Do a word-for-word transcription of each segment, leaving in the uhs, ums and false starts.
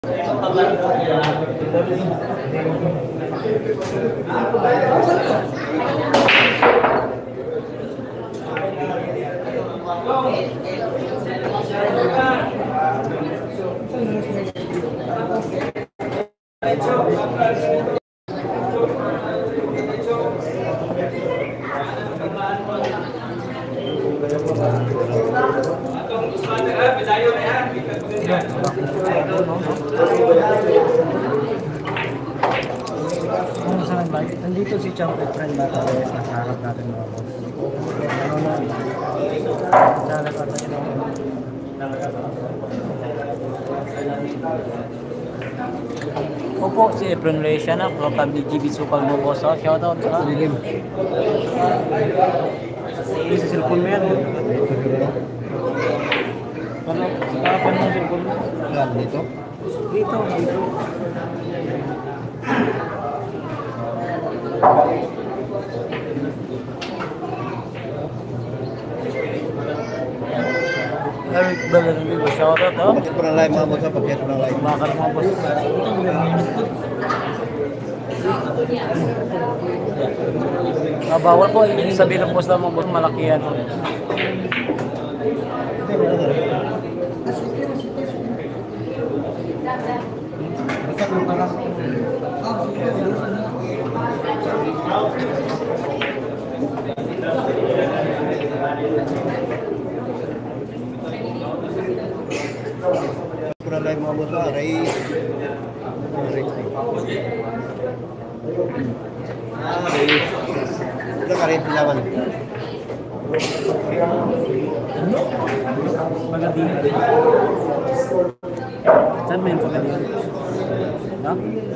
Nandito si Champion Friend natin guys, nasa harap natin mga boss. Ano na? Sana pa tayo. Opo, si Efren Lesia na, from kami G B Sukal mo boss. Shoutout ka. Dilim. Isa cellphone mo yan. Para, kapan mo cellphone mo? Dito? Dito, dito. Eric Bella ng Bibo, shoutout ha. Pakit mo ng live mga boss, pakit mo ng live. Bakal mga boss. Ah, bawal po, yung sabihin ng boss na mga boss, malaki yan. Kurang lain mga boss, Ray. Ah, Ray. Ito ka rin pilawan. Magaling. Saan mo yung pagaling? No?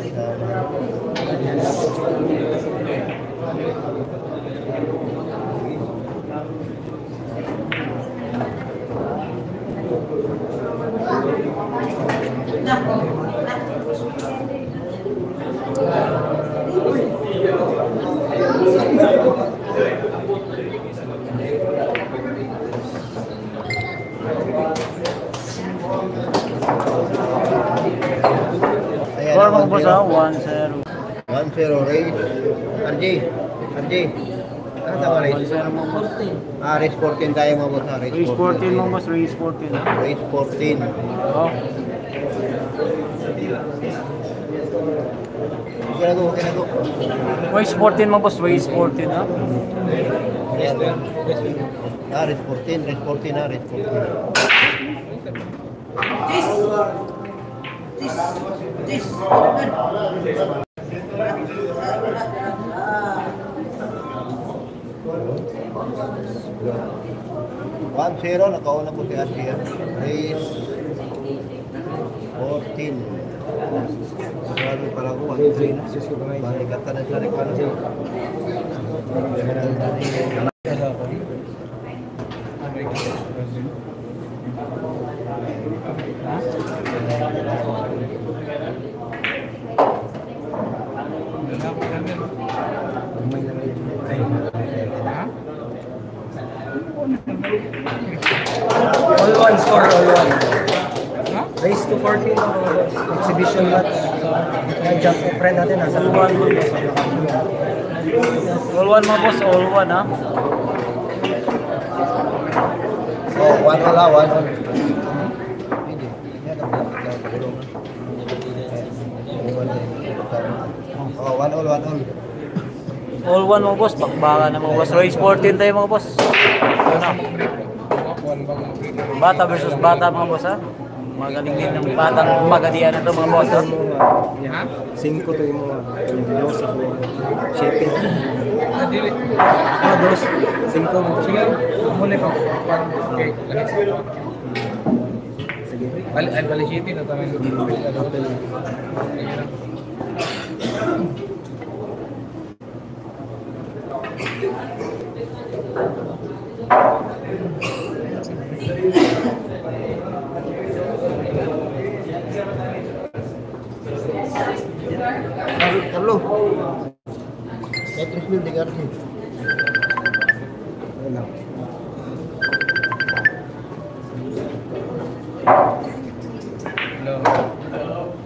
Score mga boss ha, one zero. one zero, Ray. R J. R J. Ano tama, Ray? one zero mga boss. Ah, race fourteen tayo mga boss. Ah, Race fourteen mga boss, race fourteen ha. Race fourteen. Oh. Okay na to, okay na to. Race fourteen mga boss, race fourteen ha. Ah, race fourteen, race fourteen ah, race fourteen. one zero, nakauna po si Asia. Race fourteen. Grabe pala ko, one three na. Balikatan na siya rin ka na siya. All one score, all one. Race to fourteen, exhibition match. Yung jump of friend natin nasa All one mga boss. All one mga boss, all one ha. Oh, one wala, one one. Oh, one all, one all. All one mga boss, bakbaka na mga boss. Race fourteen tayo mga boss. Ano? Bata versus bata mga boss ha. Magaling din ng batang magadian na ito mga boss ha. Cinco to yung mga dos ako. Shipping. Ah, dos. Cinco. Sige. Muli pa. Okay. Sige. Al al balisiti na tayo. Carlo. Terus nih dengar sih. Hello.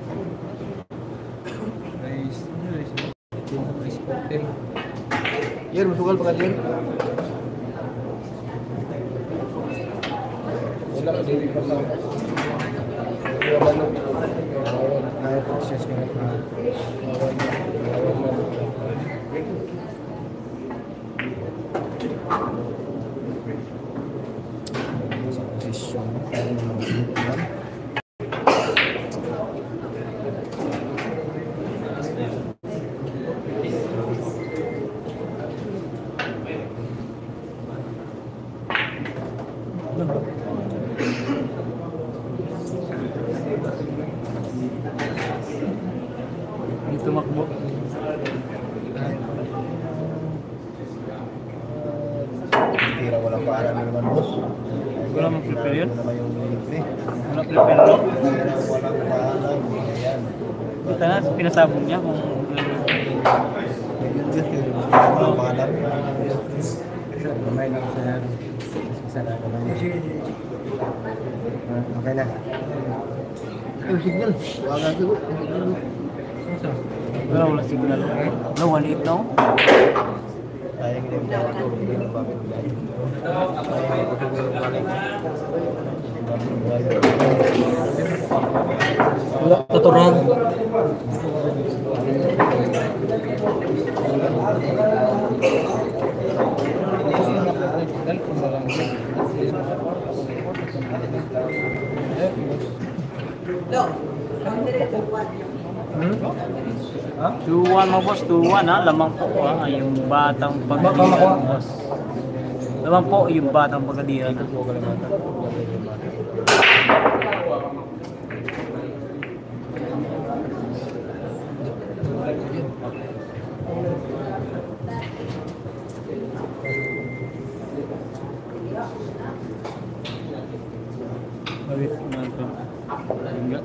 Jer, masugal pa ka Jer. Wala ka dili pa sa. Ay, process ko na. Sa posisyon. Para naman mag-iwan. Dito tumakbo. Tira walang paalam naman boss. Wala mong prepare yun? Wala yung libre. Wala prepare ko. Tira walang paalam. Ayan. Kita na, pinasabong niya kung Medyo just yun. Walang paalam. Kamay lang sa isa na kamay. Ah, okay na. Ay, signal. Wala ko. wala wala signal. Wala, one eight na. Sayang din niya ako. Hindi na bakit dahil. Sayang ako sa balik. Wala, tuturang. Hmm? Ha? two one mo boss, two one ha. Lamang po ha, yung batang pagkadiran boss. Lamang po yung batang pagkadiran. Wait, natin. Enggak.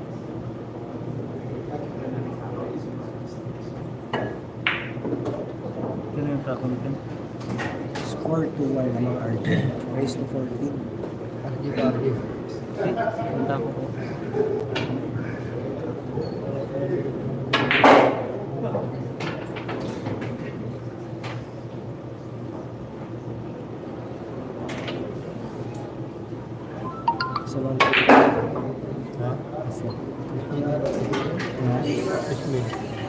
Ano yung plako natin? Score two one naman R J. Raise to fourteen. Ardi ka, Ardi. Punta ko po. Sa one. Ha? Kasi. Ismail.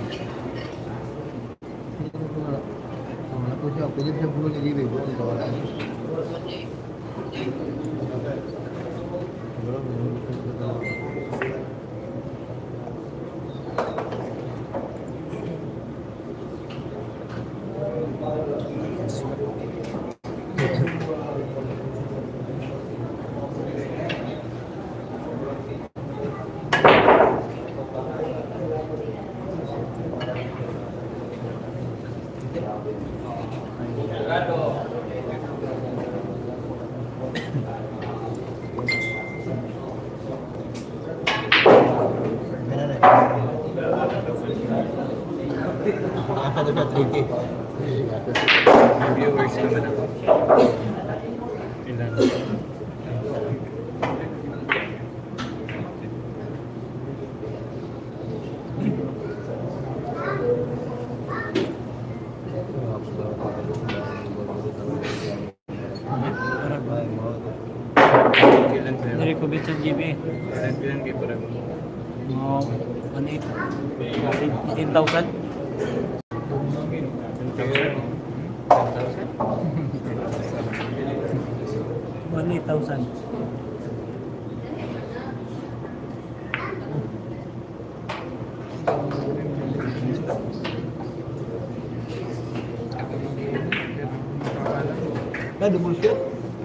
Ako siya, pwede siya bulo ni Libe, bulo ni Kawalan. Apa tu dah tricky? Viewers naman ako. Ilan? Kailan sa'yo? Dari ko bit sa G B. Kailan kailan kayo parang Mga one eight. eighteen thousand. ten thousand? ten thousand? one eight thousand. Dah double shot.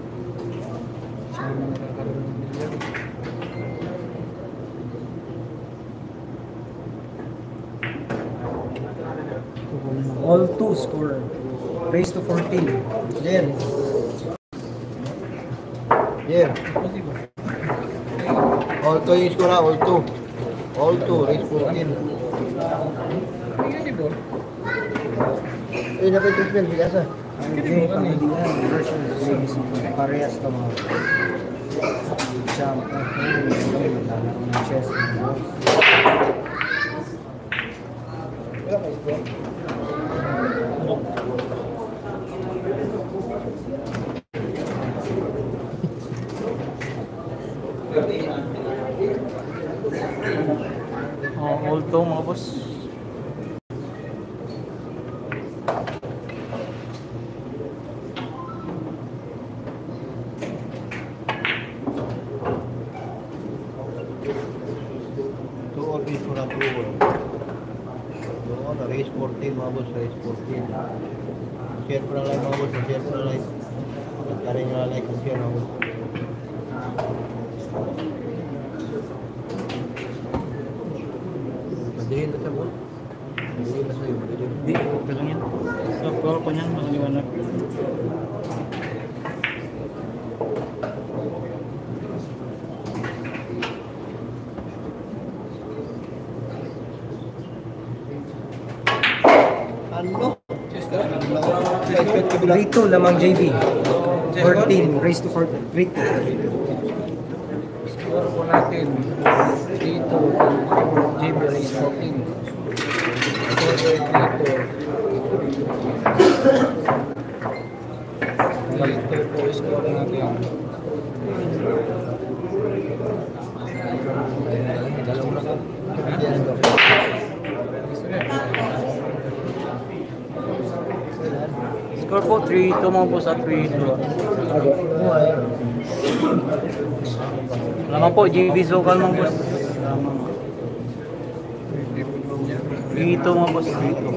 All two score. Raise to fourteen. Jer. Jer. All two yung score, all two. All two, race fourteen. Eh, dapat yung spell, biasa. Hindi, pangilihan. Version James. Parehas to mga. Jump. Okay. Lalaro ng chess. Oh, all to mga boss. Two orders for approval. Doon, race fourteen, mga boss, race fourteen. Share ko na like, mga boss, share ko na like. Nagkarin nyo na like kung share, mga boss. Madirin ba siya, boss? Madirin ba sa'yo? Madirin. Hindi, okay lang yan. So, call ko niyan, maliwanag. Ano? three two lamang J B. fourteen, raise to fourteen. three two. Score po natin. three two. J B race fourteen. Score three two. three two po score natin. Dalawa na ka. Score po three two mga boss at three two. Salamat po, J B Sokal mga boss. three two mga boss, three two.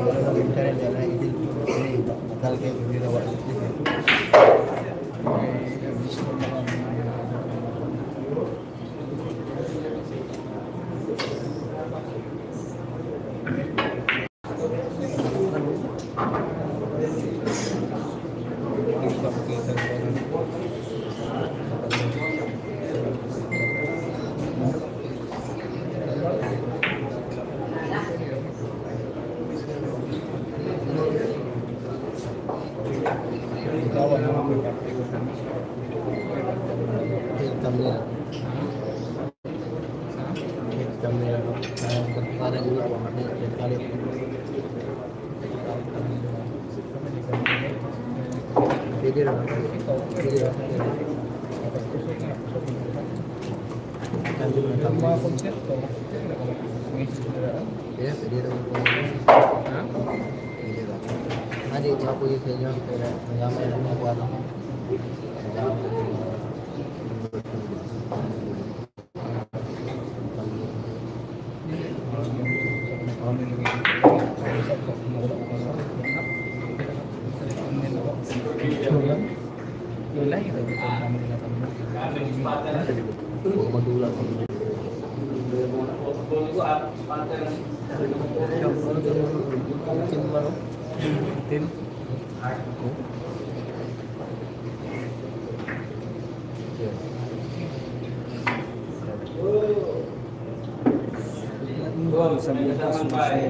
Ang mga konsepto. Ya, pwede rin po. Ha? Pwede rin. Ah, di ko po yung sa inyo, pero nagamay lang ako ano. Nagamay lang ako. Lulay, ito ito kami nila Huwag madulang. Tim ba, no? Tim. Gol sa mga susunod.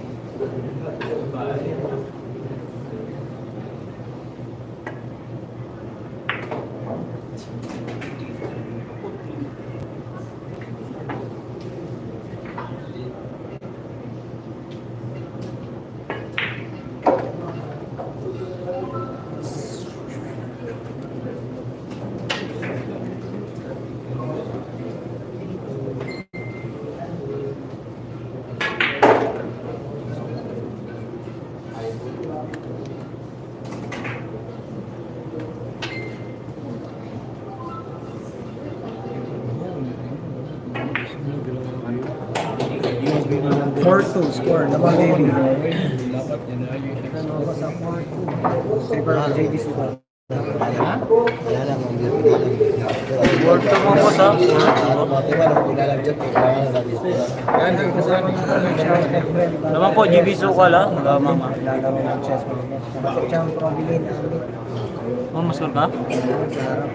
four two score lamang J B. dapat yan na yung Ano sa four two? Silver J B Sokal. Wala lang, ang biro lang. Word to mga boss ha. Diba, nung ilalang dyan, kaya lang dito. yan ang kasama ng Salamat po, J B Sokal ha. Mama. Lalaro ng chess mo. Sa Chang Probilin Amit. Oh, mas ka? Sa harap.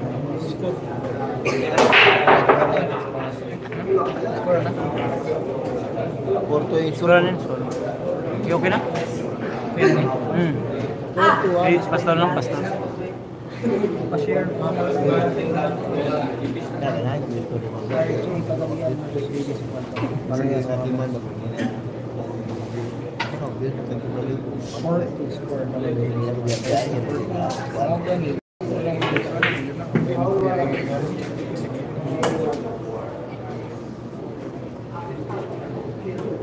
score na. Porto yung Sura rin. Sorry. Okay, okay na? Pwede. Hmm. Eh, pastor lang, pastor. Pa-share. Parang sa timan ba? four two score lamang J B. Ang ganit. Walang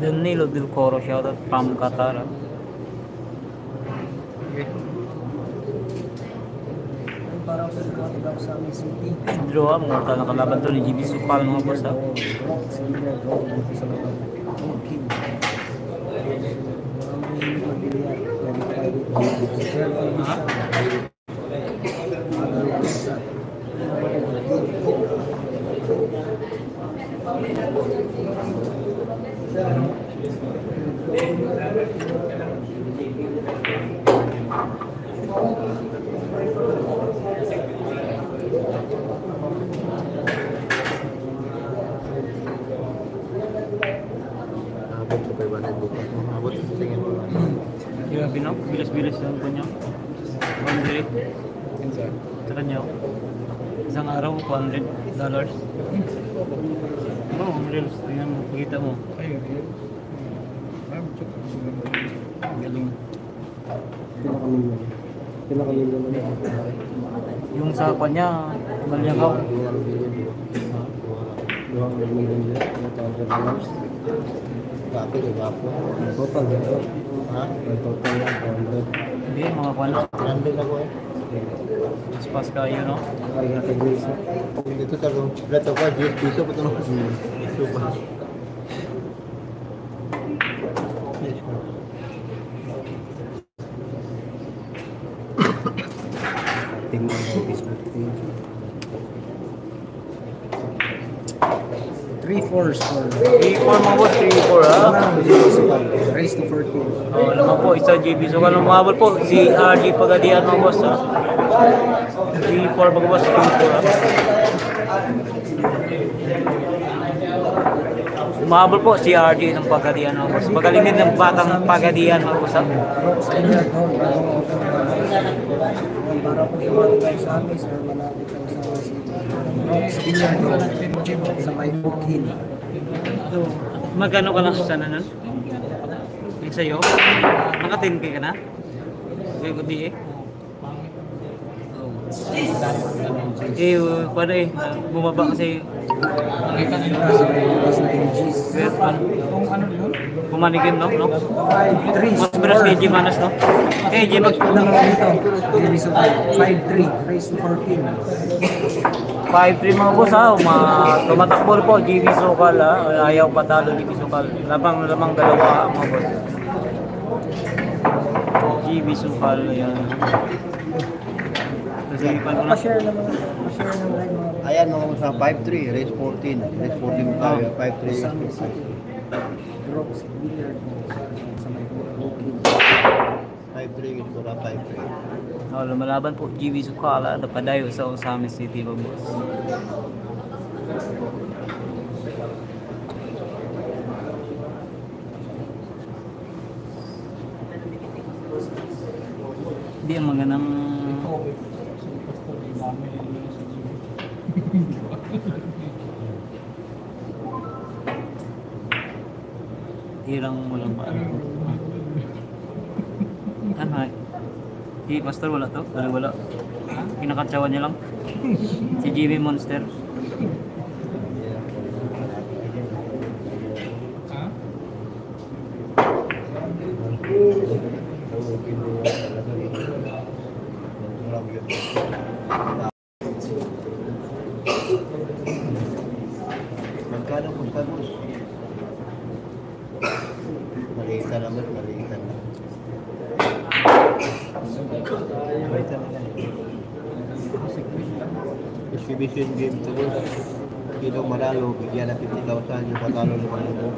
Danilo Del Coro, shoutout from Qatar. ah. Parang sa mga taga sa amin city. Pedro, ah, mga tal nakalaban to ni G B Supal mga boss. ah. Sige, bro. Dito sa labas. Okay. Abot sa five hundred bukas. Abot sa singin. Grabe no, bilis-bilis lang po niya. one hundred sa kanya. oh. Isang araw, one hundred dollars. Oo, ang reels. Tingnan mo, pakita mo. Galing. Pinakamilyon. Pinakamilyon na yan. Yung sa kanya, malyagaw. Luwang milyon yun. two hundred dollars. Dati, di ba po? Ang total dito. Ha? Ang total yan, two hundred. Hindi, mga kwan. Nandun ako eh. Paspas kayo, no? Ay, natin guys. Dito sa room. Lahat ako, G S piso pa ito naman. Piso pa. Tingnan mo Facebook page. three four score. three four mga boss, three four ha. Raise to fourteen. Oo naman po, isa G B. So, kanong mahabol po, si R D Pagadian mga boss ha. three four mga boss, three four ha. Umahabol po si R D ng Pagadian mga boss. Magaling din ng batang Pagadian mga boss ha. Rocks Billiard Hall. Bagong open na para po sa mga guys sa amin, sir, malapit ang sa si Rocks Billiard Hall sa may Bukhin. So, magkano ka lang sa nun? Yung sa'yo? Naka ten K ka na? Kaya ko di eh. Eh, paano eh, bumaba kasi Mas na M Gs. kung ano yun? Pumanigin, no? no? five three Mas beras kay G Manas, no? Eh, G Max, Ilang lang dito? Jimmy Sukal. five three. Raise to fourteen. five three mga boss ha. Uma, tumatakbo po, G B Sokal ha. Ayaw patalo, G B Sokal. Lamang, lamang dalawa mga boss. G B Sokal, ayan. Kasi ipan ko na. Pa-share naman. Pa-share ng live mga Ayan mga sa five three, race fourteen. Race fourteen tayo, five three. Summit City. Rocks Billiard Hall sa may Bukhin. five three, gusto na five three. Oh, lumalaban po, G B Sokal ha. Napadayo sa Osami City mga boss. Hindi ang magandang hirang walang paano. Ano ay? Si Pastor wala to? Wala wala. Kinakatsawan niya lang. Si G B Monster. Magkano po sa bus? Maliitan naman, maliitan na. Maliitan na yan. Exhibition game to bus. Sino manalo, bigyan na fifty thousand yung patalo ng mga lubo.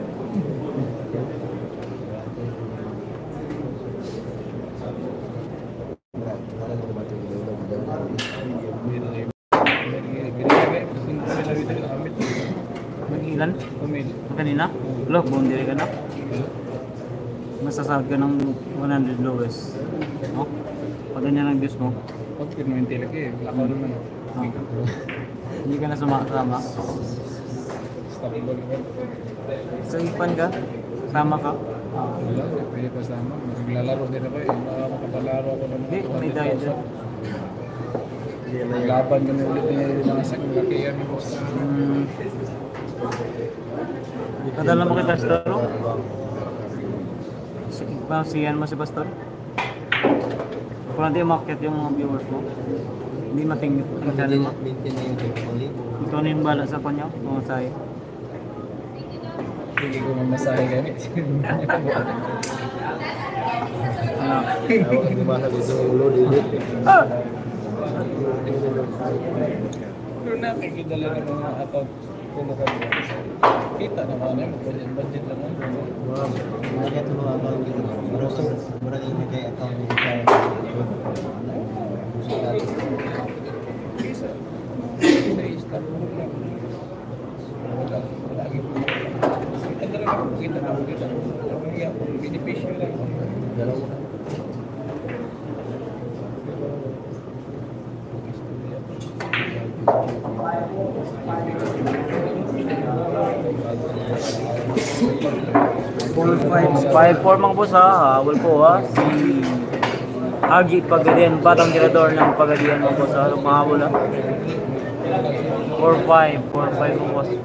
Mag-ilan? Kanina? Wala, buong diri ka na. Masasahod ka ng one hundred lowest. No? Pag ganyan ang views mo. Pag pinunti lagi, lako naman. Ah. Hindi ka na sumakama. Stop ball naman. So, ipan ka? Sama ka? Wala, pwede pa sama. Naglalaro din ako eh. Baka makapalaro ako ng Hindi, may dahil dyan. Hindi na yan. Laban kami ulit ni mga sak malakihan. Hmm. Kadala mo kay Pastor? Pangsiyan mo si Pastor? Kung hindi umakyat yung mga viewers mo, hindi matingit ang channel mo. Maintain na yung technology. Ikaw na yung bala sa kanya, kung sa'yo. Hindi ko mamasahe ganit. Ano? Hindi masabi sa ulo, dilit. Pero nakikidala ng mga account ko na kami. Kita naman yung budget, budget lang ang Wow, hindi ito mga account dito. Pero sa marami na kay account dito sa sa dati. isa. Isa isa mo lang. Wala. Lagi po. Kita na lang. Kita na lang. Kita na lang. Kaya kung benepisyo lang. Dalawa. four five. five four mga boss ha, hawal po ha. Si Agi Pagadian, batang tirador ng Pagadian mga boss ha. Lumahawal ha. four five, four five mga boss.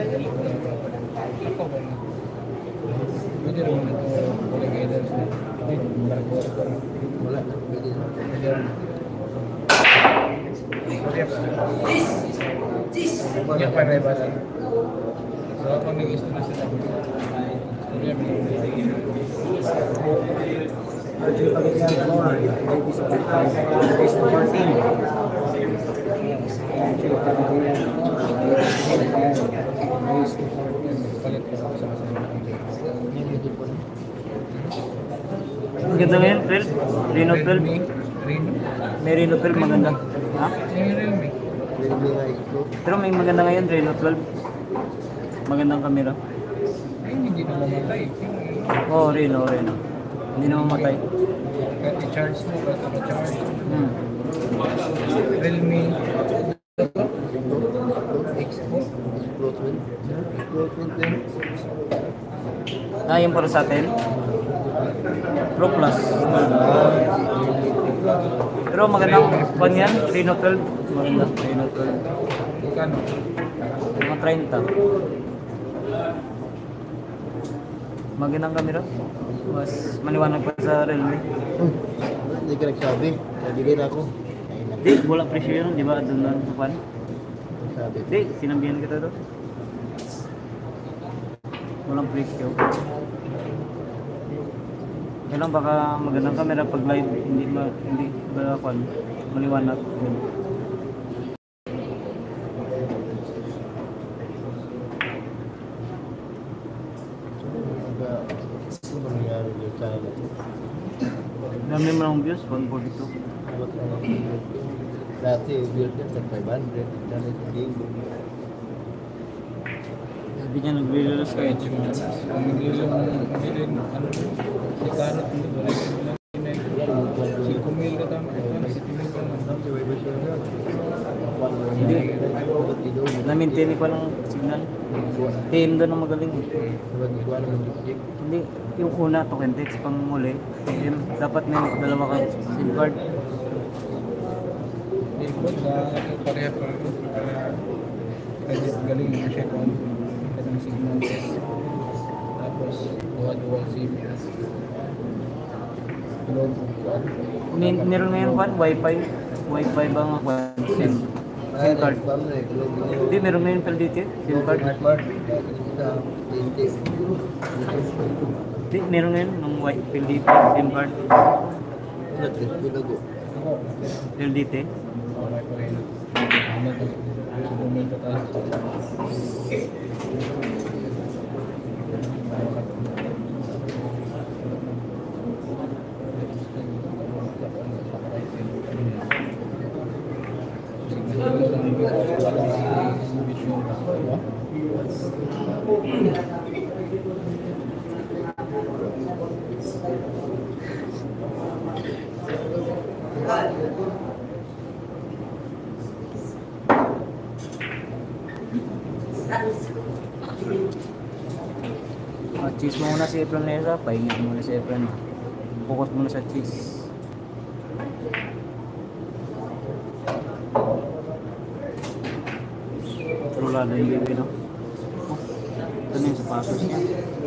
Pwede rin ito. Wala guidance na. Wala. Pwede na. Yan pa rin ba lang? So, kung nag-gusto na sila. R J Pagadian four. J P Spotify. Race to fourteen. R J Pagadian four. Race to fourteen. Palit ko sa kasama-sama. Ang ganda ngayon, Phil. Reno twelve. Reno? May Reno twelve maganda. Ha? Yung Realme. Pwede nga explode. Pero may maganda ngayon, Reno twelve. Magandang camera. Ay, hindi na mamatay. Oo, oh, Reno, Reno. Hindi na mamatay. Kahit i-charge mo, kahit i-charge. Hmm. Realme. Explode. Explode. Explode din. Ah, yung para sa atin. Pro Plus. Pero magandang pan yan, Reno twelve. Maganda, Reno twelve. Kano? Mga thirty. Magandang camera. Mas maliwanag pa sa Realme. Hindi ka nagsabi. Sabi rin ako. Ay, Di, wala presyo yun, di ba? Doon lang sa pan. sabi. Di, sinabihan kita doon. Walang presyo. Kaya lang baka magandang camera pag live, hindi ma, hindi ba pan, maliwanag. Ano ba nangyari yung channel ito? Dami mo ng views, one forty-two. Ba't ano? Dati, build yan sa five hundred. Dati, game. Sabi niya nag-release kayo. Kahit yung kung nag-ilang, nag-ilang, ano, si Karot, wala yung si Kumil ka tama, si Kumil ka naman. Na-maintain ko ng signal. Team doon ang magaling. Hindi, yung una, token text pang muli. Team, dapat may dalawa kang SIM card. Hindi ko, pareha pa rin. Kasi galing mo siya kung kanang signal test. Tapos, duwa-duwa SIM. Load ko. May, meron ngayon pan, wifi. Wifi ba nga kwan? SIM. SIM card. Hindi, meron ngayon P L D T. SIM card. Hindi, meron ngayon nung wi- P L D T. SIM card. Ako, P L D T. wala pa rin. Ano to? Si Kumil ka tayo. Ah, cheese mo muna si Efren Nera. Pahinga muna si Efren. Focus muna sa cheese. Trulado yung baby, no? na yung sapatos niya.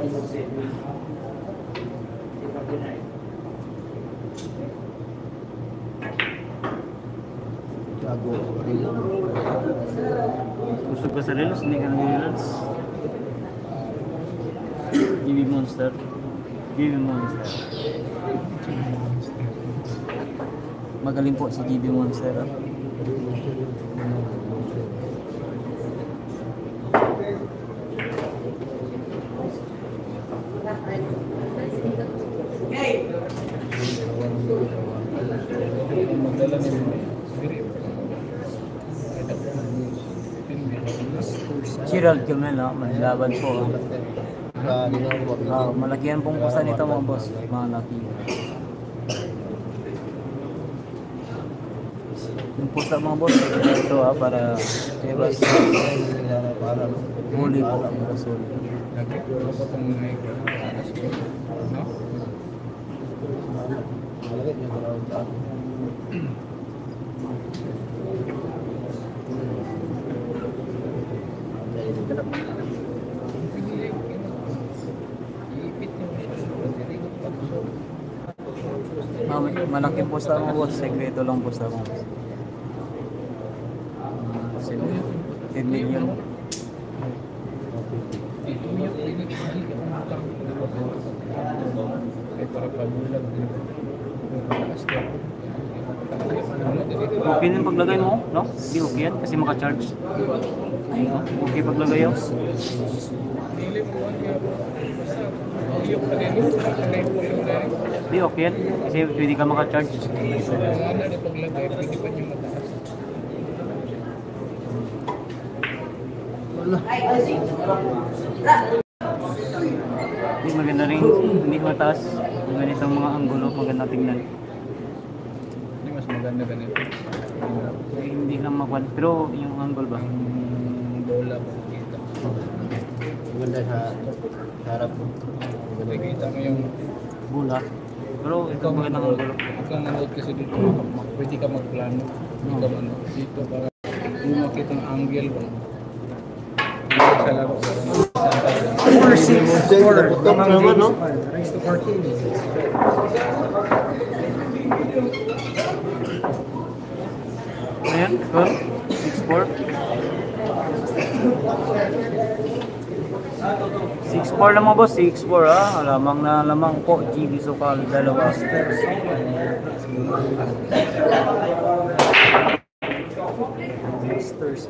Gago. Gusto ka sa reels, hindi ka nag-reels. G B Monster. G B Monster. Magaling po si G B Monster. Ah. Magdala ng spirit. Gerald Kilmel, ah. May laban po. Ah. Sa Linaw, wag na. Ah, malaki yan pong pusa nito mga boss. Malaki. Yung pusa mga boss, ito ah, para diba, Para huli po. Rasul. Nagkikuro ko itong may alas ko. No? malagay niya sa sa Iipit niyo siya. Ah, may- malaki pusa mga boss. Sekreto lang pusa mga boss. Ah, ten million. Ito yung pinipili ka ng utang. Ay para pabulag. Basta. Okay din paglagay mo, no? Hindi okay yan kasi maka-charge. Ay, no? Okay paglagay yun. Dili mo ang basta. Iyok pa rin. Pagkakay po yung direct. Hindi okay yan kasi pwede ka maka-charge. Wala na rin paglagay. Pwede pa niyo mataas. Hindi maganda rin, hindi mataas. Yung ganitong mga anggulo, maganda tingnan. Hindi mas maganda ganito. Eh, hindi lang makuha. Pero yung angle ba? Ang bola po kita. maganda sa sa harap mo. Nakikita mo yung Bula. Pero ito magandang angulo. ikaw nanood kasi dito, pwede ka magplano. Hindi ka ano, dito para yung makita ng angle ba. Dito sa laro sa four six four. Putok naman, no? Raise to fourteen. Ayan, score. six four. six four lang mga boss, six four ah. Lamang na lamang po, G B Sokal, dalawa. Masters.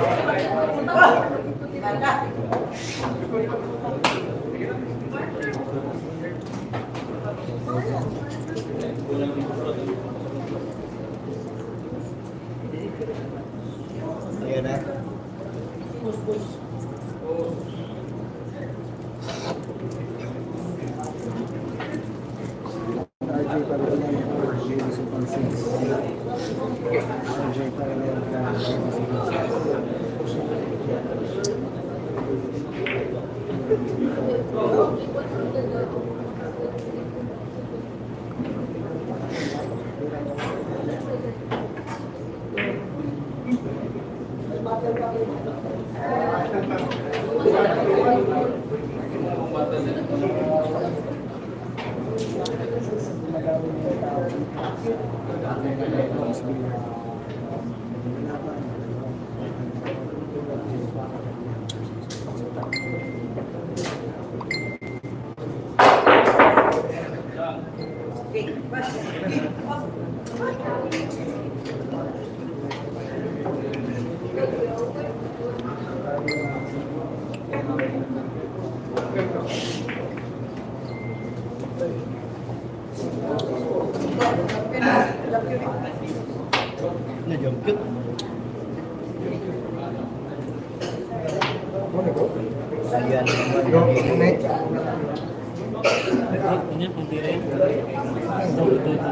Ayan na. R J Pagulayan for J B Super six. R J Pagulayan for J B Super six. Na-jump cute. Ayan. Ini putih rin. Ito, ito, ito.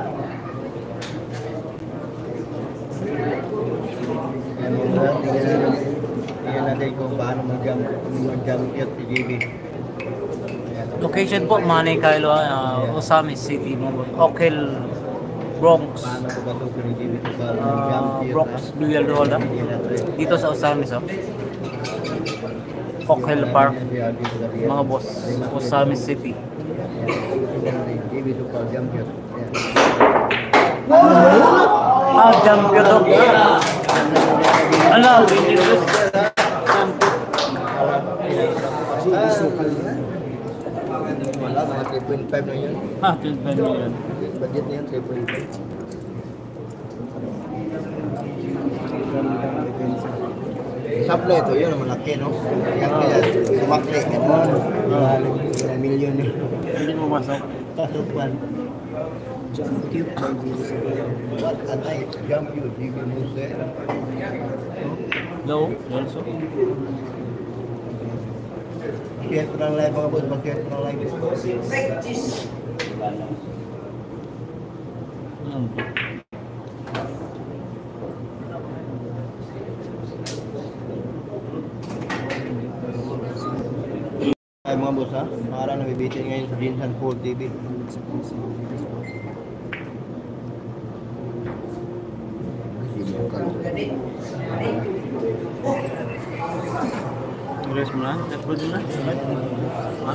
Ayan mo na. Tingnan natin. Tingnan natin kung paano mag-jump mag-jump cute si J B. Ayan. Location po, Manay Kailo, uh, Osamis City, Okel, Bronx, Paano ko ba ito kung J B ito pa uh, mag-jump cute? Bronx, Villalroda. Tingnan natin. Dito sa Osamis, oh. Oak Hill Park, mga boss, Osamis City. Ah, champion to. Ano, Windows. Wala, mga three point five na yun. Ah, twenty-five million. Budget na yun, three point five. Supply ito, yun ang malaki, no? Kaya kaya sumakli, gano'n. Ilang milyon eh. Hindi mo masok. Kasupan. What a night, jump you, J B Muse. Low, also. Share ko ng live mga boss, mag-share ko ng live. Hmm. Ay mga boss ha, para nabibitin ngayon sa Jinsan four T V. Rest mo na? Upload mo na? Ha?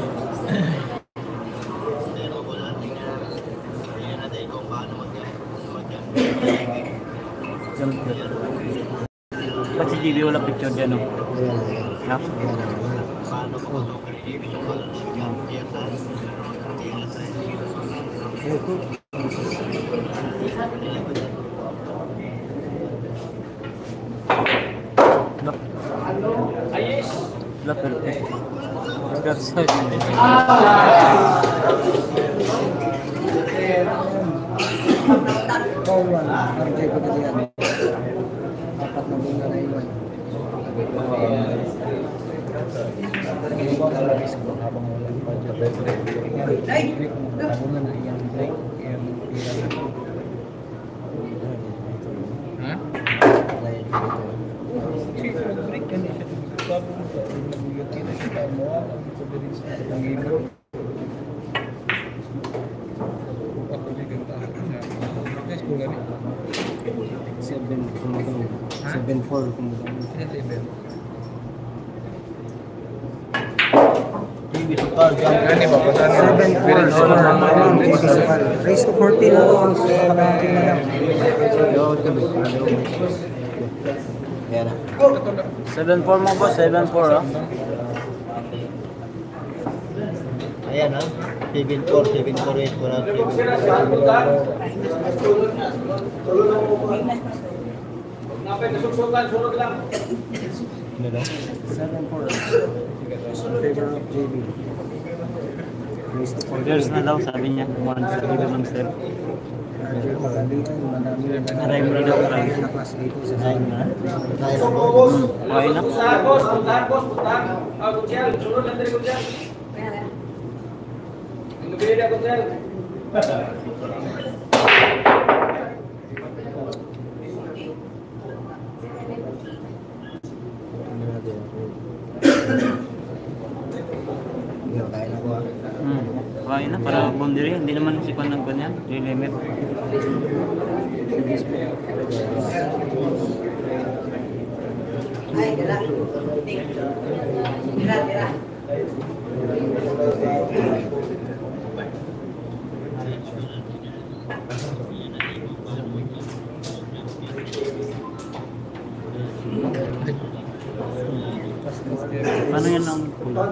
Jump cut. Ba't si J B wala picture dyan, no? Ha? Look. Look, perfect. That's how Call one, R J Pagadian. Apat na bunga na iwan. Iwan ang labis ko habang walang budget. Ay! Bunga na iyan. Iyan. Ha? Break kan siya. Bago mo sa nabuyo kita kita mo ang pagdirin sa pangimo. Ako di ganda siya. Let's go gani. Seven kumudong. Seven four kumudong. Seven. Gani ba? Seven four. Raise to fourteen na lang. Pagkakin na lang. Ayan na. seven four mo ba? seven four, ah. Ayan ha. seven four, seven four eight, wala seven four. Seven four. In favor of J B. Raise to fourteen. Orders na daw, sabi niya. One sa iba ng step. Magaling yan, madami yan. Aray mo na daw, aray. Na class A to sa Nine na. Nine na. Hmm, okay na. Ikaw, kain ako ha. Hmm, okay na. Para boundary, hindi naman si Kwan ng ganyan. Limit. Ay, dala. Dala, dala. Paano yan ang pula?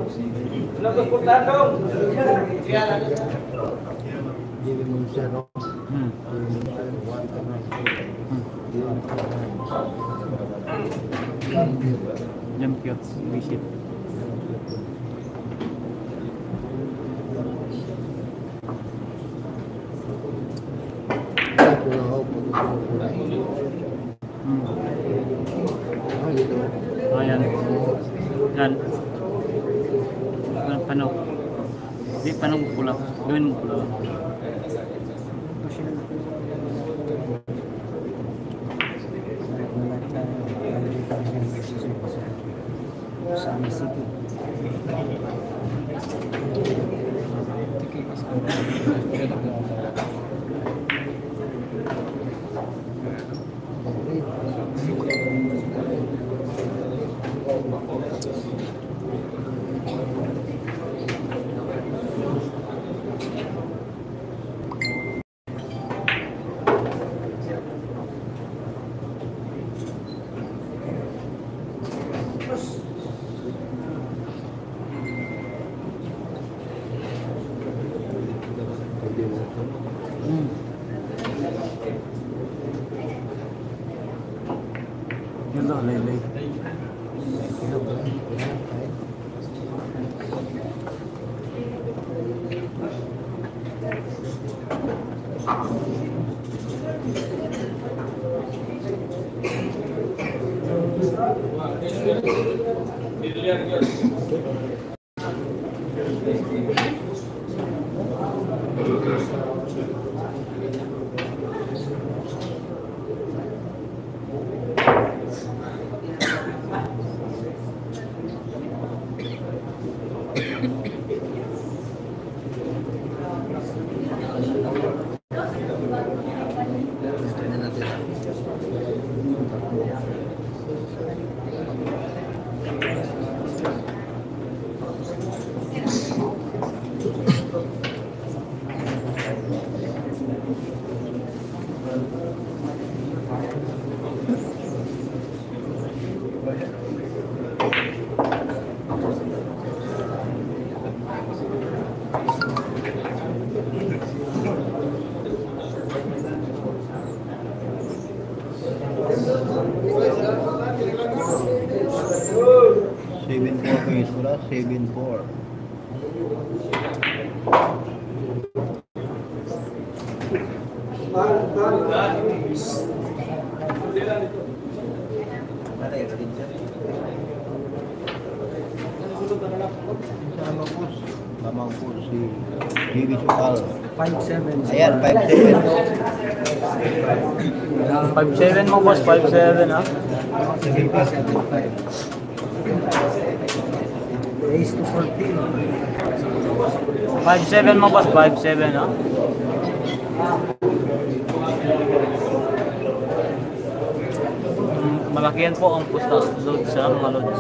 J B Monzero. Hmm. Jump cuts, visit. Hmm. Ayan. Yan. Yan, paano? Hindi, paano mo pula? Gawin mo pula. Osamis City. Yun lang, laylay. seven four kayo sura, seven four. Sama po, lamang po si J B Sukal. five seven. Ayan, five seven. five seven mo boss, five seven ha. seven five. Race to fourteen. five seven mo boss, five seven ha. Mm, Malaki yan po ang pusta loads ha, mga loads.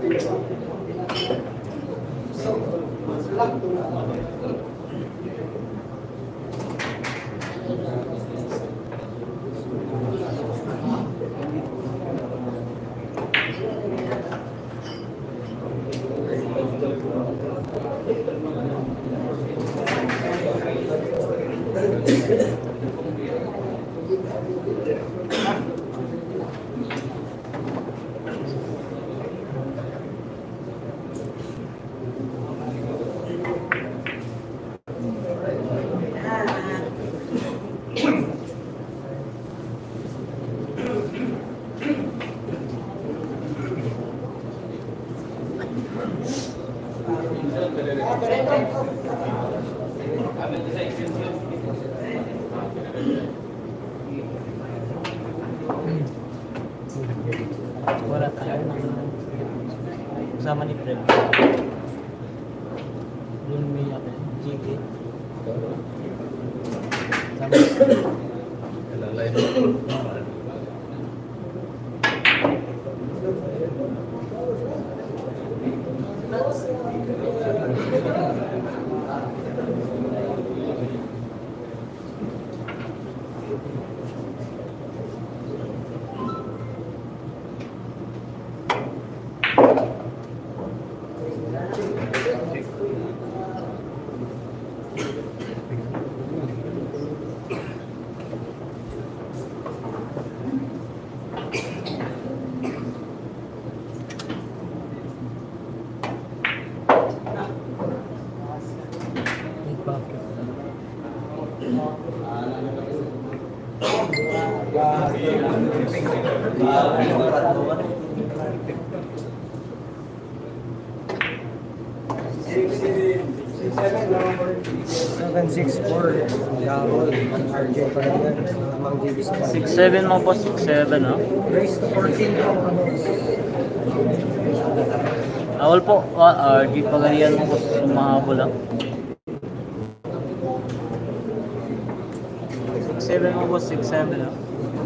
Wala tayo. Kasama ni Fred. Yun may ako. G K. Kasama ni Fred. seven six four. Double. R J pa rin yan. Amang J B Squad. six seven mo po, six seven ha. Race to fourteen. Awal po, ah, R G Pagarian mo po, sumahabol ha. six seven mo po, six seven ha.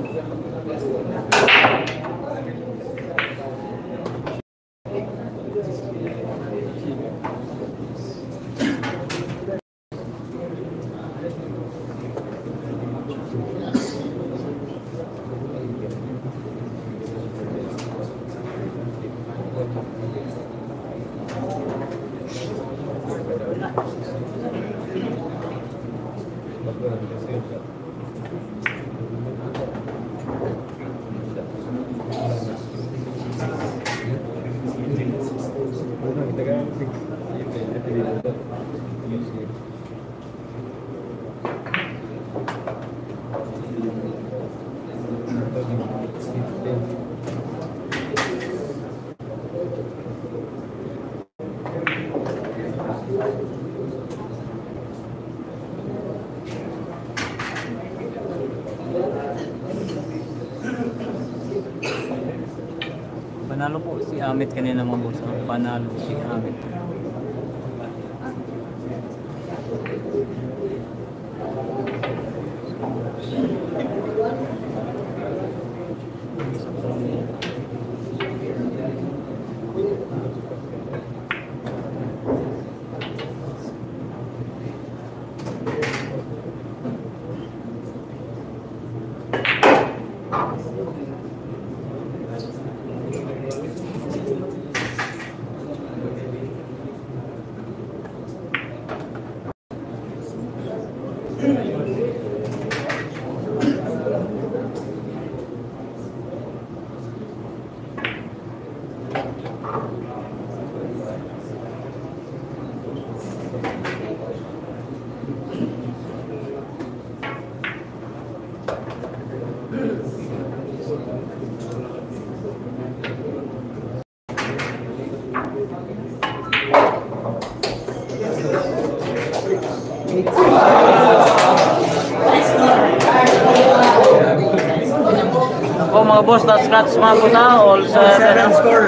Panalo po si Amit kanina mga boss. Panalo si Amit. Ako mga boss, na scratch mga boss ha, all seven score.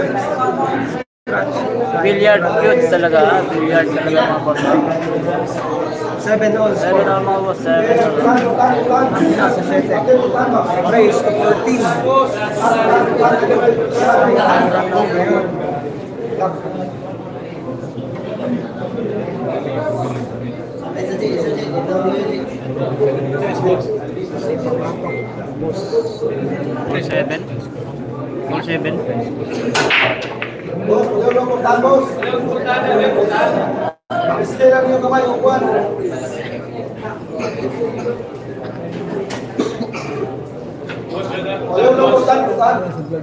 billiard cute talaga ha, billiard talaga mga boss ha. seven all Seven score. all mga boss, seven all. Sa sete. Race to fourteen. Full seven. Full seven. Boss, wala lang puntahan, boss. Sige lang yung kamay, kukuhan. Wala lang puntahan, puntahan.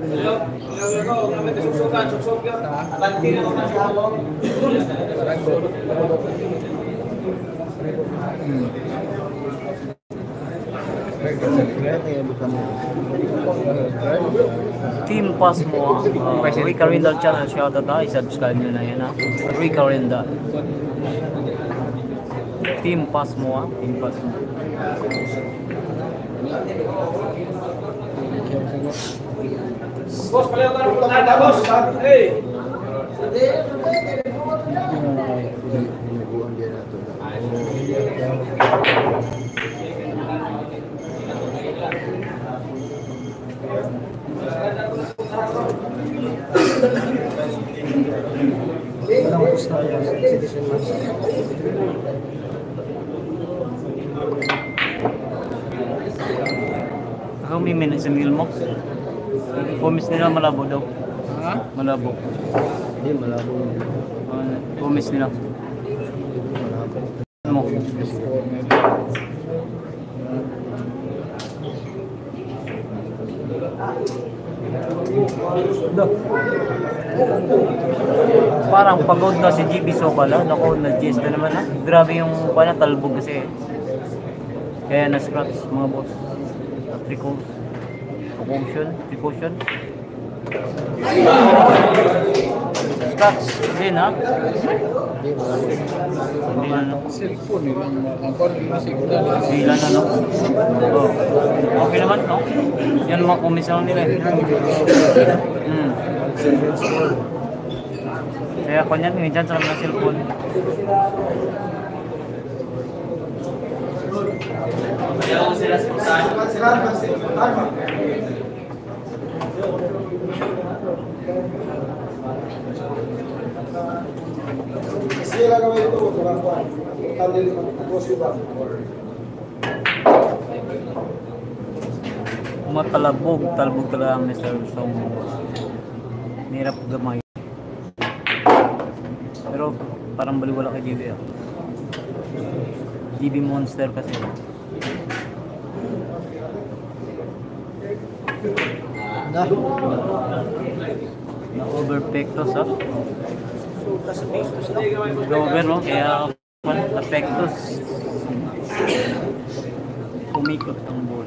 Team Pass mo, uh, Rica Rindal channel, shoutout ha, i-subscribe nyo na yan ha. Rica Rindal. Team Pass mo ha, Team Pass mo. Boss, pala ka ng puntahan, boss. Hey! Walang gusto na yung exhibition match. Ako may minutes sa meal mo. Promise nila malabo daw. Ha? Malabo. Hindi, malabo. Uh, promise nila. Mo. Parang pagod na si G B Sokala. Naku, na-G S na naman ha. Grabe yung pala talbog kasi. Kaya na-scratch mga boss. Precaution. Precaution. Precaution. Scratch din ha. Hindi, malabo. Hindi na no. Cellphone nilang makakon yung signal. Sila na no. Oh. Okay naman no. Yan mga komisyon nila. eh. Hmm. Kaya kanyan, minsan sa mga cellphone. Sige lang kamay ito, kukuhan. Tandil ko, boss iba. Matalabog, talbog talaga ang mister Song. Nirap gamay. Pero parang baliwala kay G B ah. G B Monster kasi. Na. Na overpectos ah. Over no, kaya na-pectos. Kumikot ang ball.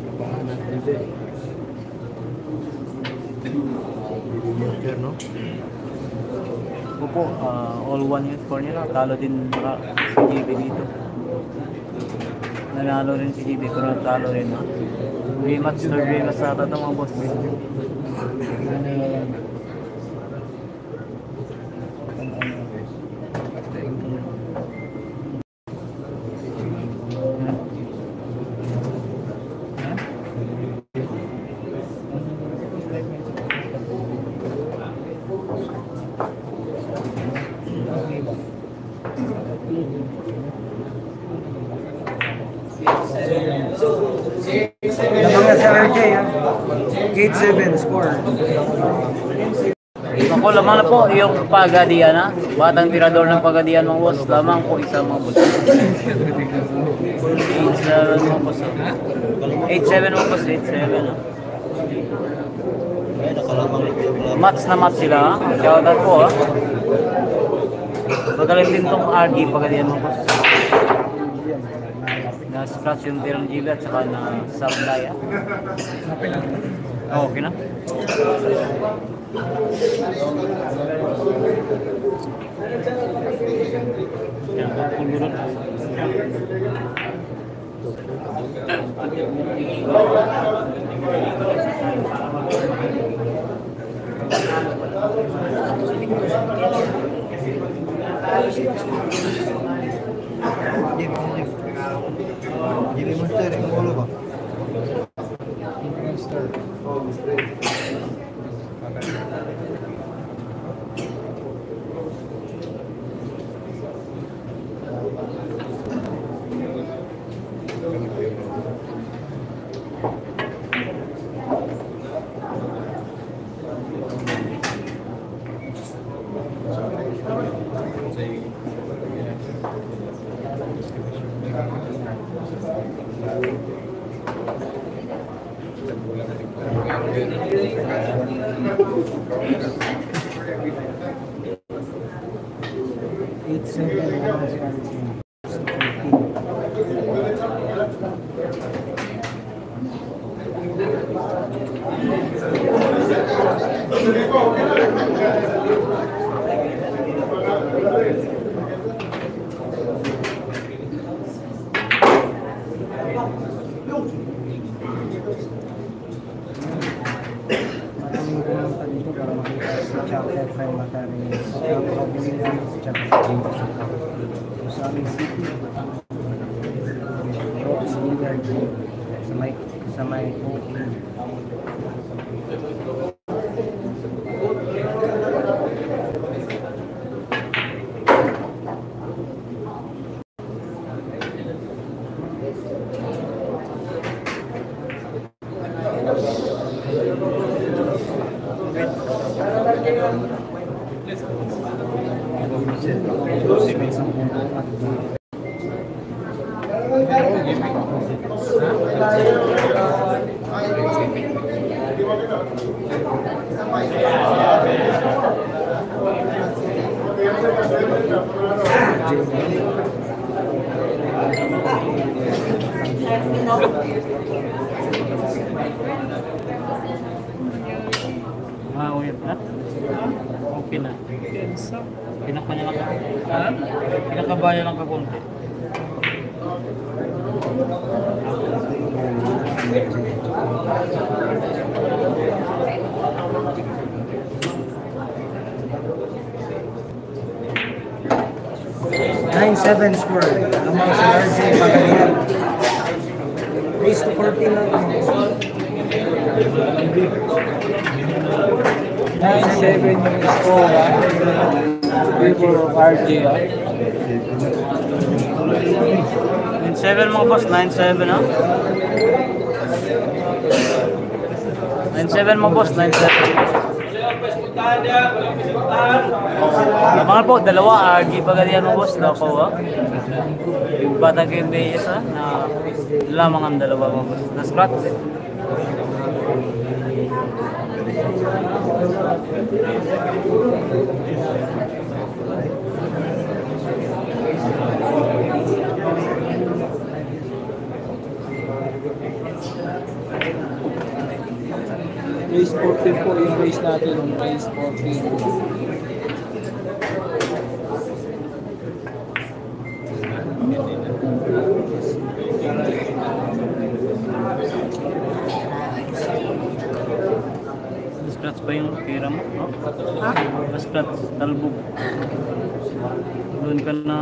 Monster, no? Opo, uh, all one yung score nila. Talo din para si G B dito. Nanalo rin si G B pero natalo rin ha. Rematch na rematch sa ata ito mga boss. Lamang na sa R J ha. eight seven score. Ako lamang na po yung Pagadian ha. Batang tirador ng Pagadian mga boss. Lamang po isa mga boss. eight seven mga boss. eight seven mga boss. eight seven ha. Ay, nakalamang ito yung malabo. Match na match sila ha. Shoutout po ha. Magaling din tong R G Pagadian mga boss. Na-scratch yung tirang G B at saka na-supply ha. Oh, okay na. Yan, pulburon. G B Monster, yung ulo ba? eight seven one si Arjun. Maraming pumunta dito para makita si Chapter Prime Mataris. Ang pabilihan si Chapter Prime so, sa aming city. Rocks Vineyard sa may sa may Ah, uyat na? Okay na. Pinakanya lang ka. Ha? Pinakabayan lang ka konti. nine seven score. Lamang si R J Pagalian. Race to fourteen lang. nine seven yung score, ha? Favor of R J, ha? nine seven mga boss, nine seven ha? nine seven mga boss, nine seven. Mga po, dalawa, R J Pagalian mga boss, daw ko ha? Yung Batang M B S ha, na lamang ang dalawa mga boss. Na-scratch eh. Race fourteen po yung race natin, yung race fourteen. Na-scratch ba yung pera mo? No? Ha? Na-scratch, talbog. Doon ka na...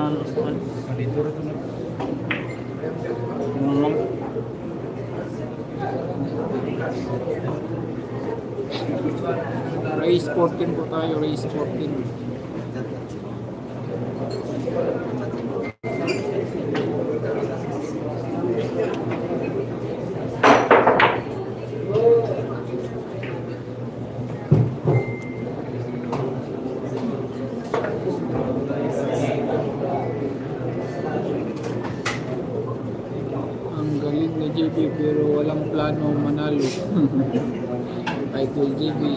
Yung lang. Race fourteen po tayo, race fourteen. Ang galing ni J B pero walang plano manalo. Idol J B.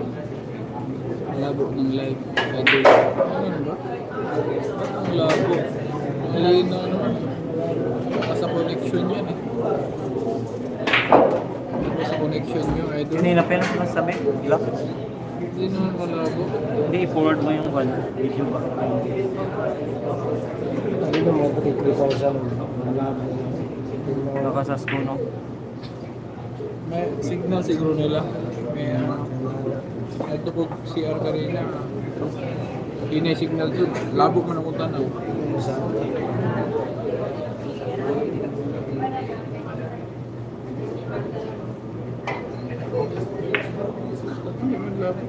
Labo ng live. Idol. Ano ba? Ba't ang labo? Malino naman. Nasa connection yan eh. Nasa connection nyo, idol. Kanina pa yung masabi? Lock? Hindi naman malabo. Hindi, i-forward mo yung one. Video ba? Ano mo pati three thousand malabo. Nakasas ko, no? May signal siguro nila. May uh, ito po C R kanina. Hindi na yung signal doon. Labo man akong tanaw. Labo.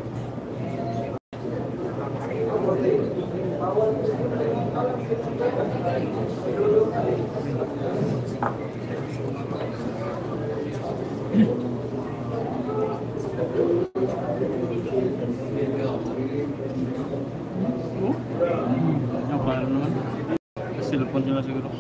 Ang klaro naman. Kasi cellphone sila siguro.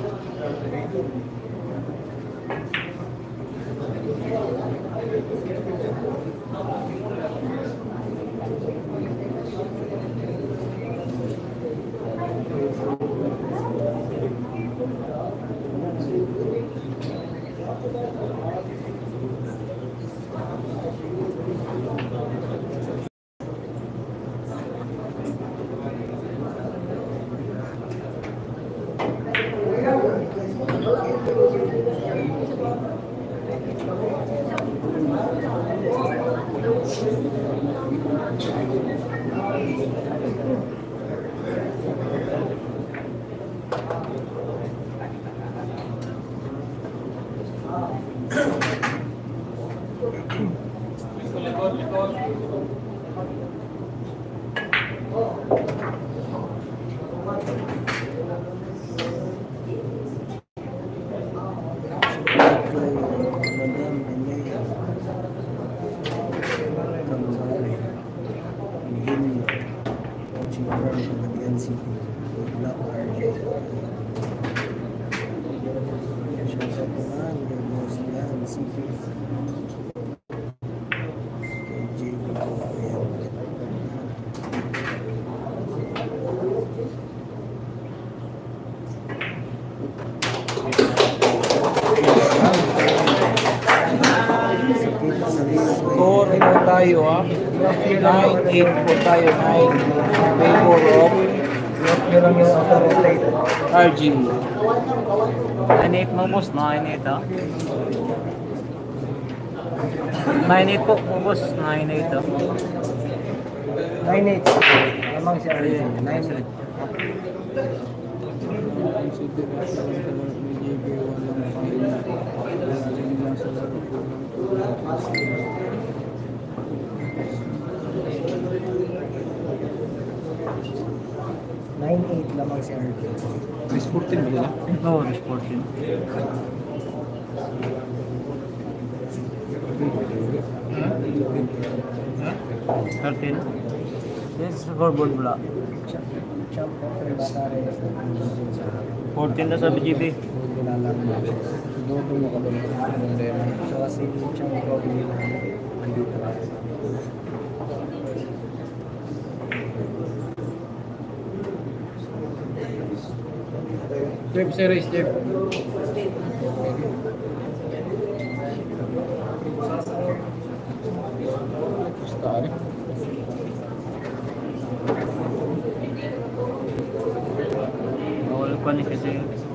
Score po tayo ha. nine eight po tayo. nine. Favor of Yun lang yung auto-rotate. R G. nine eight mo boss, nine eight ah. nine eight po po boss, nine eight ah. nine eight. Lamang si R J. nine eight. Consideration sa laro ni J B, walang fine. Galing lang sa laro ko lang nine eight lamang si R J. Chris fourteen ba nila? No, this fourteen. Ha? Ha? thirteen. Yes, scoreboard pula. Champ ko pero bata rin. fourteen na sa B G B. Nilalaro na siya. Dodo mo ka ba ng demo? So kasi champ ko andito na. Jeff series, Jeff. Start. Bawal ko ni kasi.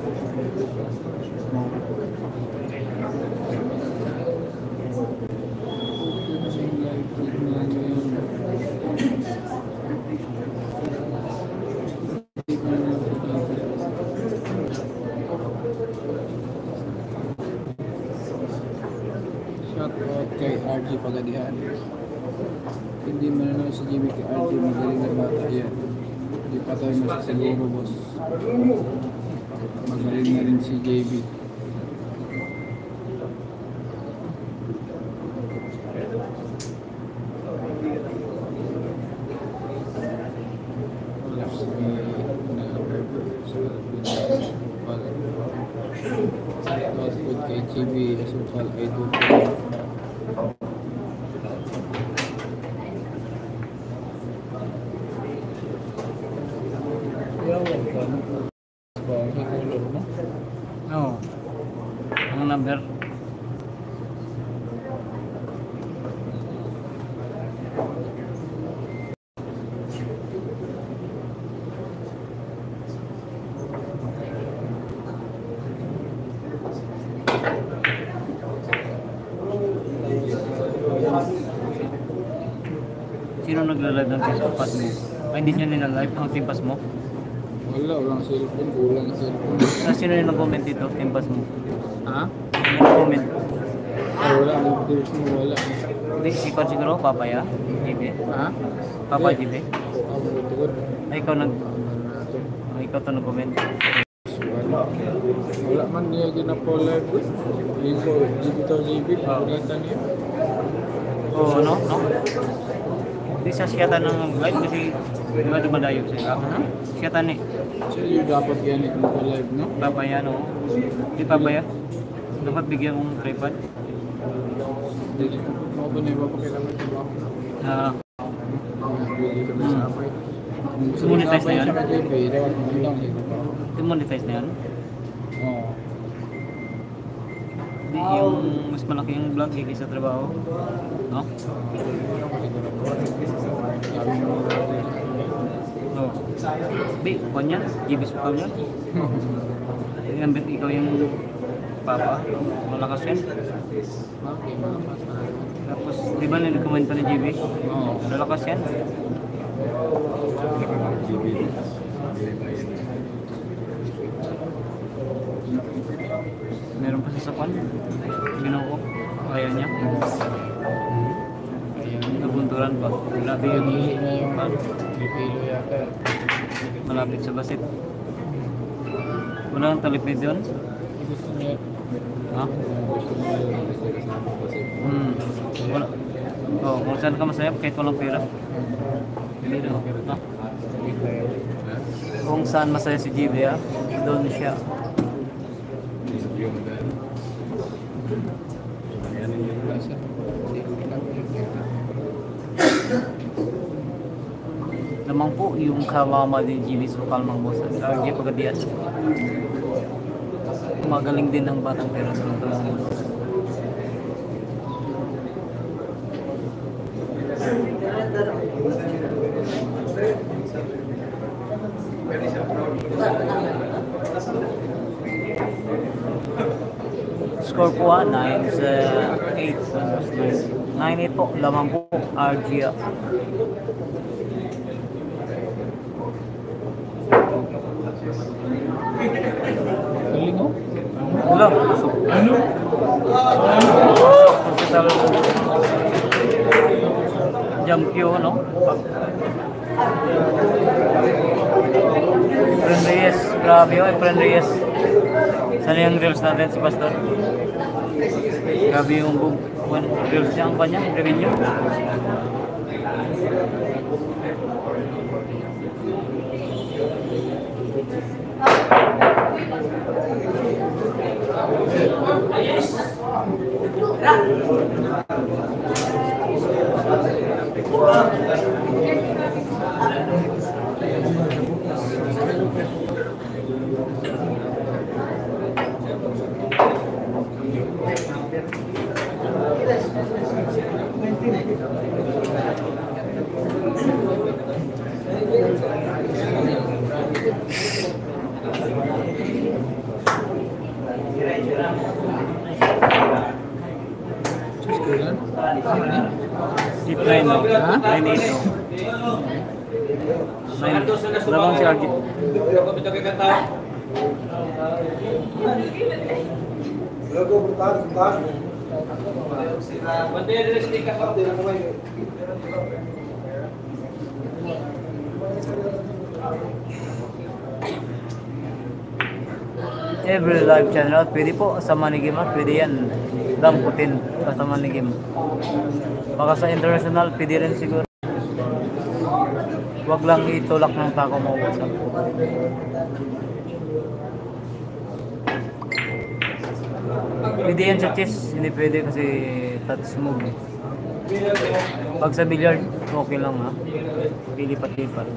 Shoutout kay R G Pagadian. Hindi mananalo si Jimmy kay R G, magaling na bata yan. Hindi pa tayo masasiguro, boss. Magaling na rin si J B. Wala si Shoutout kay J B, Asukal Idol. No. Ang number. Sino nagla-live ng Team Pass mo? Ay, hindi nyo nila-live ang Team Pass mo? Wala, walang cellphone, kulang cellphone. Ah, sino yung nag-comment dito? Team Pass mo? Ha? Sino nag-comment? Ay, wala, ang videos mo, wala. Hindi, si Coach siguro, Papaya? G B? Ha? Papa G B? Ang butugot. Ay, ikaw nag... Ay, ikaw to nag-comment. Wala. Wala man niya ginapolar. Ligo, G B to G B, pagkatan niya. Oo, no? No? Di siya siyatan ng live kasi di ba dumadayo siya. Ano? Siyatan eh. So, yung dapat yan ito live, no? Papaya no? Di papaya. Dapat bigyan mong tripod. Dili. Mga ba na iba pa kailangan ito ba? Ah, Dili ka na sa apay. Kung gusto mo Monetize na yan? sa J P, dapat mo lang ito ba? demonetize na yan. Oo. Di yung mas malaki yung vlog kaysa sa trabaho. No? Oh. Di, kung yan, gibis mo ka yan. Iambit ikaw yung papa, malakas yan. Tapos, di ba nilikomment pa ni G B? Oo. Malakas yan. Meron pa sa sapan. Ginoo ko. Ayaw niya. Nabunturan pa. Grabe yung pan. Pilo yata. Malapit sa basit. Wala kang talipid doon? Gusto niya. Ha? Gusto niya yung kasama kasi. Hmm. Wala. Oh, kung saan ka masaya kahit walang pera. Hindi doon. No? Kung saan masaya si G B, ah, doon siya. Lamang po yung kamama ni G B sa kalmang boss at R J Pagadian. Magaling din ang batang pero sa kalmang boss. Score po ah, nine eight. nine eight po, lamang po, R G. Galing mo? Wala, busog. Ano? Jump Q, no? Friend Reyes, grabe yun, Friend Reyes. Sana yung reels natin si Pastor? Grabe yung boom. Reels niya, ang kanya, revenue. Deep line, no? Ha? Line eight, no? Line, labang si R J. Every live channel, pwede po kasama ni Gim, pwede yan. Damputin kasama ni Gim. Baka sa international, pwede rin siguro. Huwag lang itulak ng tako mo. Pwede yan sa chess, hindi pwede kasi touch move. Pag sa billiard, okay lang ha. Pilipat-lipat.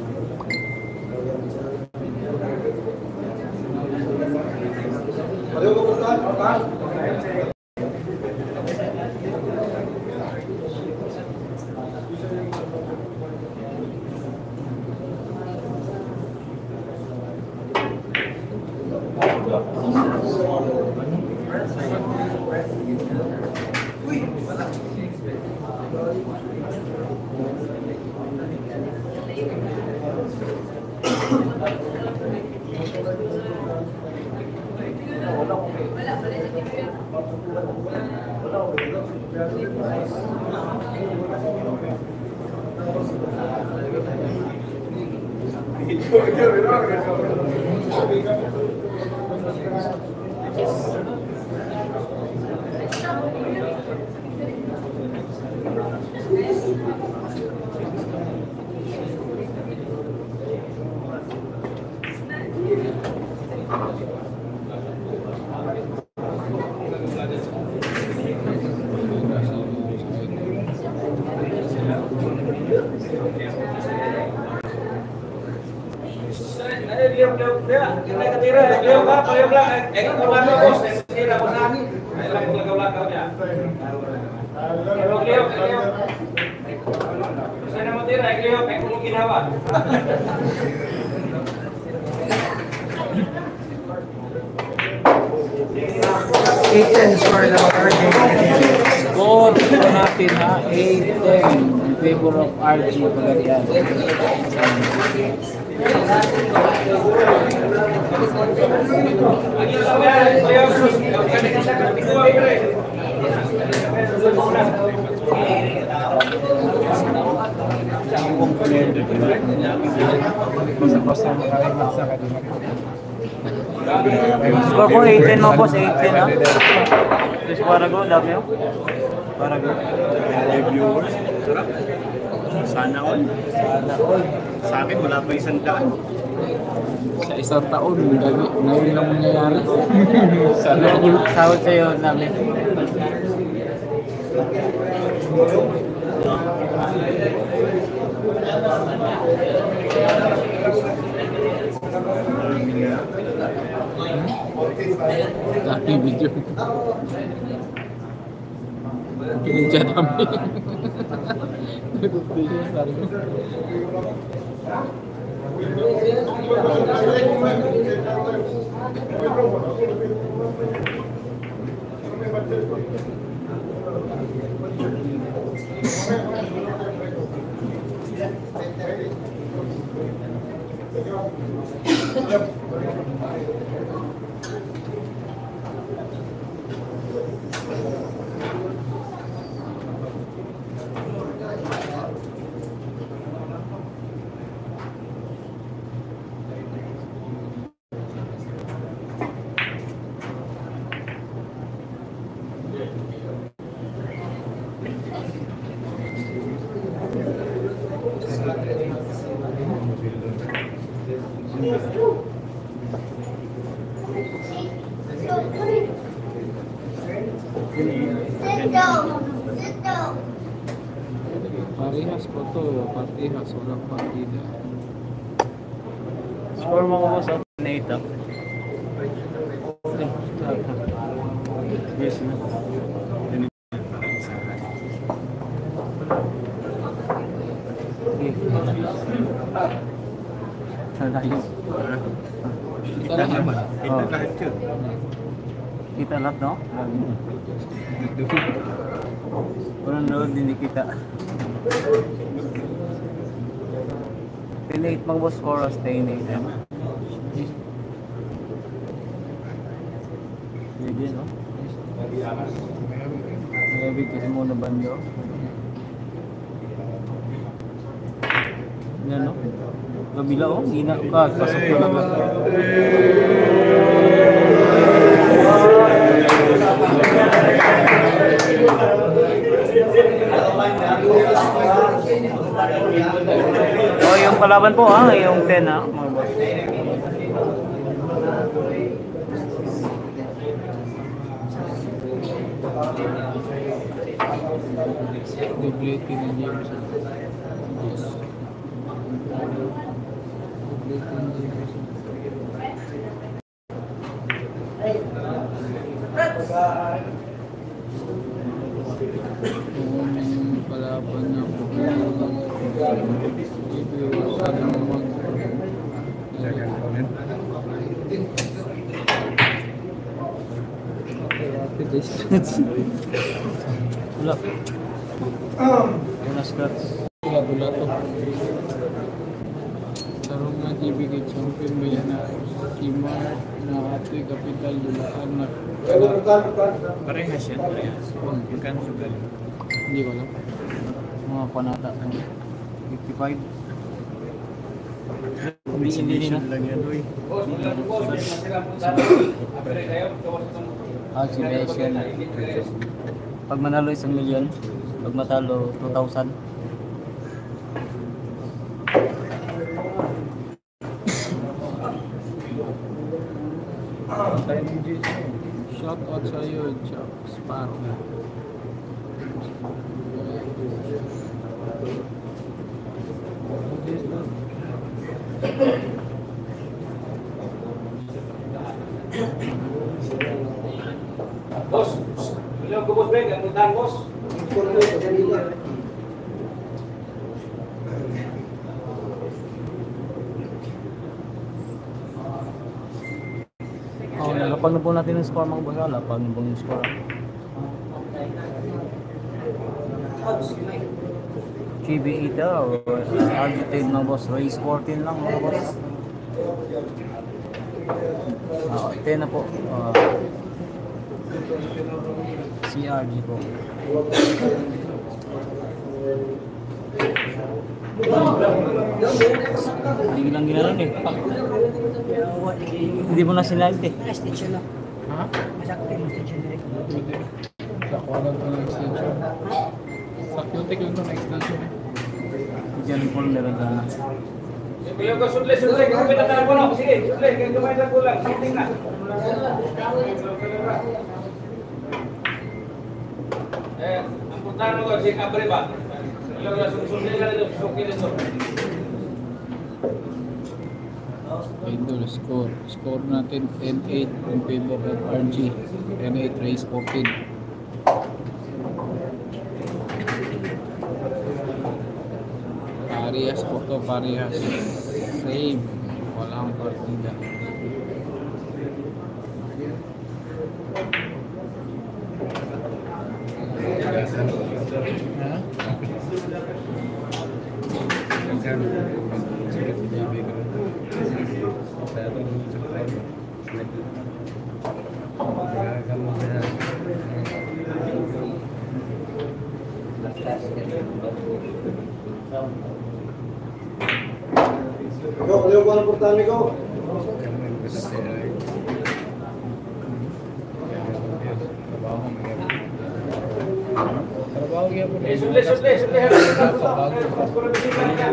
Leo, Leo, Leo. Hindi ka tira. Leo ka, pareho lang. Eh, kung kumano, boss. Eh, tira mo na. Ay, lang kung lagaw-lagaw niya. Leo, Leo, Leo. Gusto na mo tira, eh, Leo. Eh, kung ginawa. eight ten score ng R J. Score po natin ha, eight ten in favor of R G Pagarian. Basta-basta makalimutan sa kanila. Score po eight ten mga boss, eight ten ha. Please para go, love you. Para go. Viewers, sarap. Sana all. Sana all. Sa akin, wala pa isang daan. Sa isang taon, gali- ngayon lang mangyayari. Sana all. Sahod sa'yo namin. Dati video. Pinadya namin. Nag-update sa sarili. Parehas po to, parehas, walang partida. Score mga boss, oh. eight ha. Yes na. Salayo. Kita lang naman. Kita lahat yun. Kita lahat, no? Walang load, hindi kita. ten eight mga boss, score us ten eight. Pwede, no? Mayabig kasi muna bando. Yan, no? Kabila, oh. Gina ka. Pasok ko lang. Oh, yung kalaban po ha, yung ten ha, mga boss. Dublete na James. Yes. Dublete na James. Kung palaban niya po, ibiwasan ng mag Wala. Una scratch. Wala to. Sarong nga G B K champion ba yan na Kimar na ato'y kapital dulaan na Parehas yan, parehas. Magkano sugal? hindi ko alam. Mga panata ng fifty-five. Hindi, hindi, hindi na. lang yan, oy. Ah, exhibition. Pag manalo isang milyon, pag matalo two thousand. Shout out sa iyo, Jack Sparrow. ko boss Beng, ang puntahan boss. Oh, nalapag na po natin yung score mga boss. Lapag na po yung score. K B eight or Argentine mga boss. Race fourteen lang mga boss. Ah, ten na po. Ah, C R G po. Hindi lang ginalan eh. Hindi mo na sinayad eh. Extension na. Ha? Masakit yung extension na. Sa kuha lang ito ng extension. Sa Q-Tech lang ito ng extension. Diyan po meron na. Kuya ko sudle sudle, kung pinatahan ko no. Sige, sudle, kaya kumain na kulang. Shooting na. Eh, ang puntahan mo ko, si Cabre ba? Kuya ko sudle ka dito, suki dito. Idol, score. Score natin ten eight in favor of R G. ten eight race fourteen. Parehas po to, parehas. Same. Walang partida. Ha? Yo, yo ko ang portale ko. Trabaho niya po. Eh, sudle, sudle, sudle. Puro bisita niya.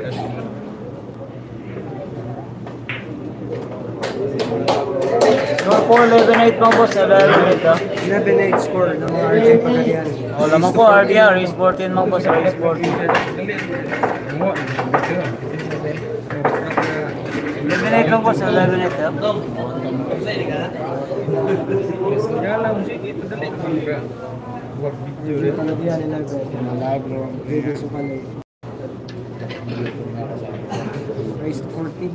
Score po eleven eight mga boss. eleven eight ah. eleven eight score ng mga R J Pagadian. O lamang ko R D R. Race fourteen mga boss. Race fourteen. eleven eight lang boss. eleven eight ah. Pagadian nila bro. Live bro. Video sa palay. Race fourteen.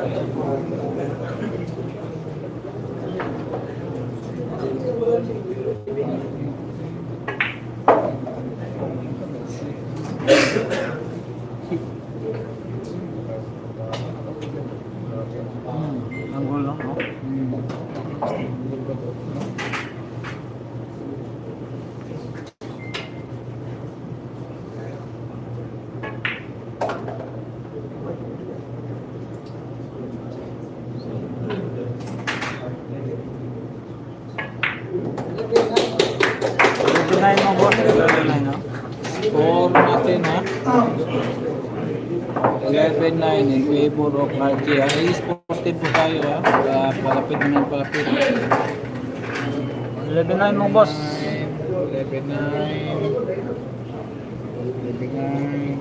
Hmm, ang gulo, no? Tunay mo boss, tunay no? Score natin ha. eleven nine in favor of R J. Ang i-sported po tayo ha. Uh, palapit na ng palapit. eleven nine mo boss. eleven nine. eleven nine.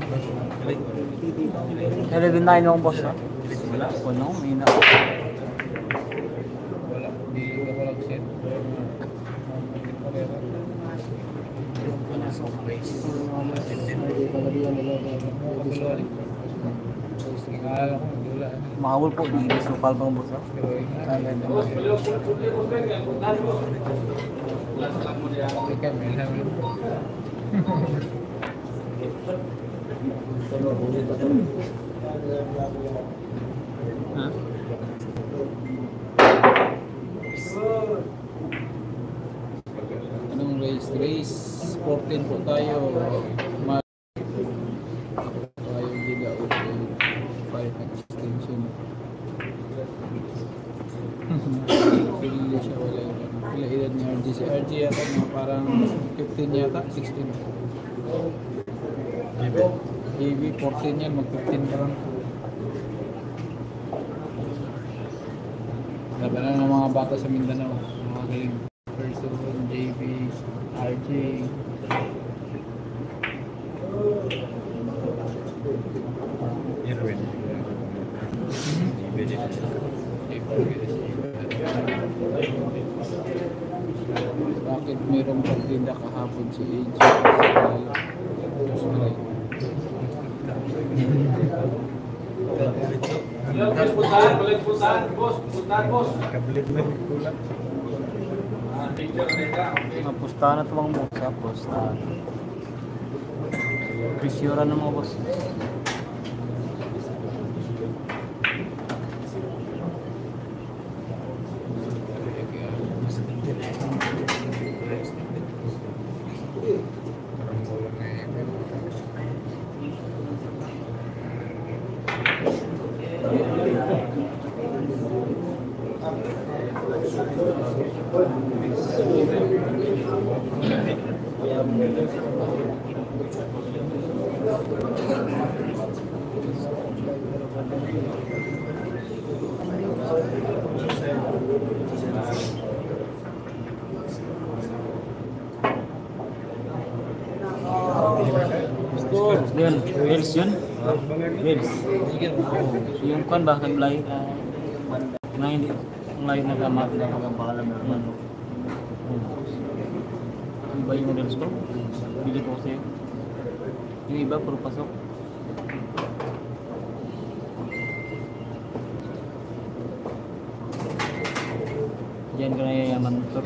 eleven nine mo boss ha. Puno, may na. Wala. Di ka walang set. Mahawal po, di gusto lokal pang boss ha. Ha? Anong race? Race fourteen po tayo. Ma tayo giga okay. five extension. Hindi siya wala yun. Wala edad ni R G. Si R G yata mga parang fifteen yata, sixteen. J V fourteen yan, mag fifteen pa lang. Laban na ng mga bata sa Mindanao. Mga galing person, J V, R J. Irwin. Bakit mayroong pagtinda kahapon si A J? Boss, puntahan, balik puntahan, boss, puntahan, boss. Kablit mo yung kulang. Ah, picture nila, okay. Mapustahan na ito mga boss ha, pustahan. Presyura ng mga boss. Yun, Reels yun? Reels. Yung kon ba, nag-live? Na hindi, ang live na gamat na kung pangalan mo naman. Iba yung Reels ko? Bili ko kasi. Yung iba, puro pasok. Diyan ka na yayaman ito.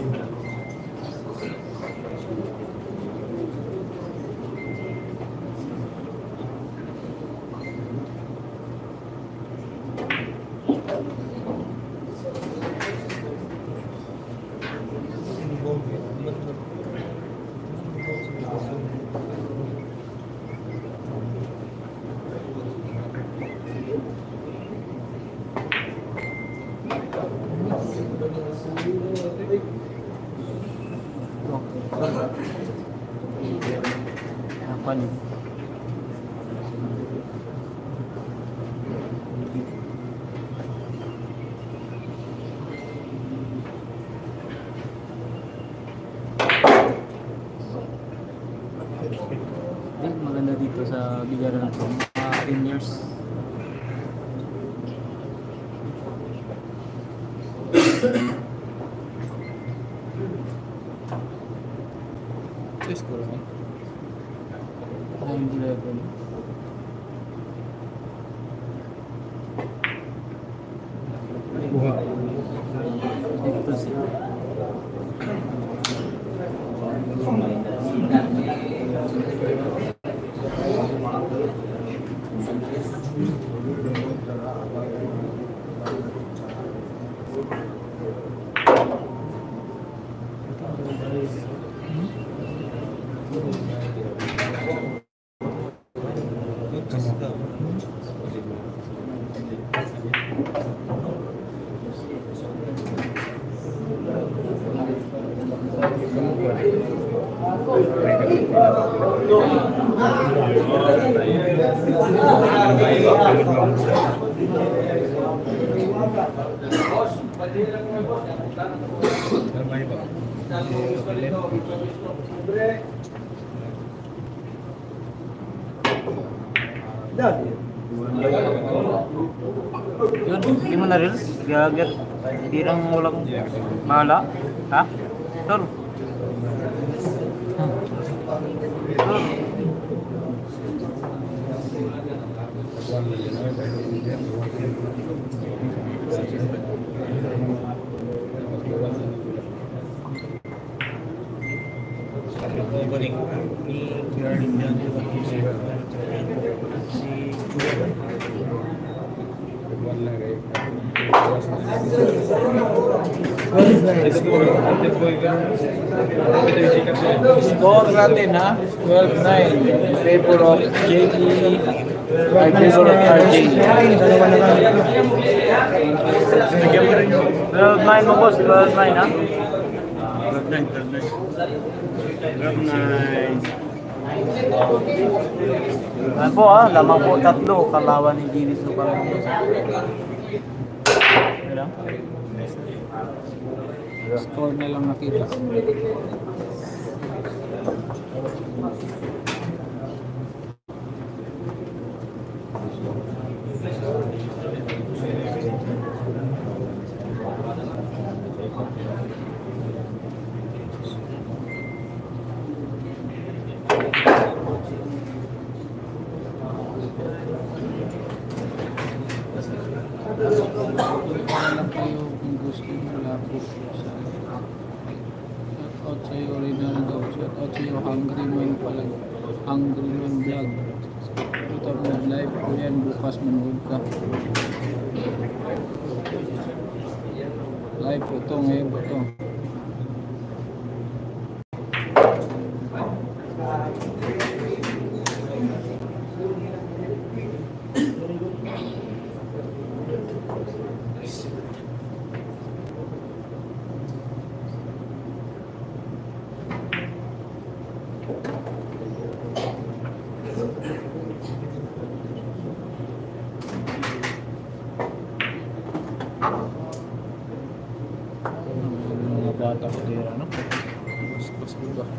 Apa nih? Eh, maganda dito sa bigaran ko. Mga ten years. Ito score mo. nine eleven. Yun, hindi mo na reels? Gagat. Hindi lang walang mahala. Ha? Tol. Hmm. Tol. Opening ni Garden dyan. Si Score natin ha, twelve nine in favor of J D, in favor of R J. twelve nine mo boss, twelve nine ha? twelve nine, twelve nine. twelve nine. Ano po ha, lamang po tatlo, kalawan ni Ginis Lucar. Ano? Score na lang nakita. Alam kayo kung gusto mo labo sa shoutout sa iyo original daw, shoutout sa iyo Hungry Man pala, Hungry Man vlog. Ito mo live ko yan, bukas manood ka. Live ko ito, ngayon ko ito. Mga bata ko din, ano? Mas ko ba?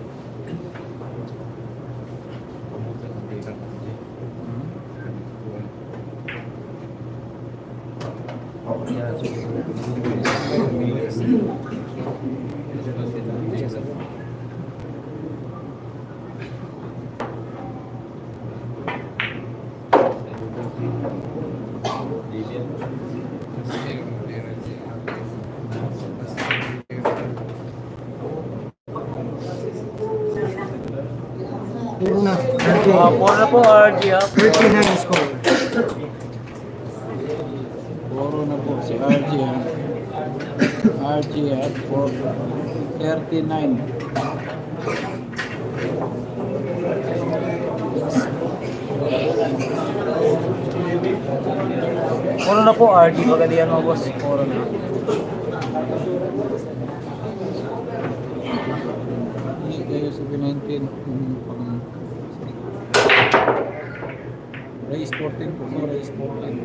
Puro na. Ah, four na po R G ha. thirty-nine score. Puro na po si R J ha. R J at for thirty-nine. Four na po R G, pagkadiyan mo boss. Four na. Hindi kayo sa nineteen. Pang race fourteen po, no? Race fourteen.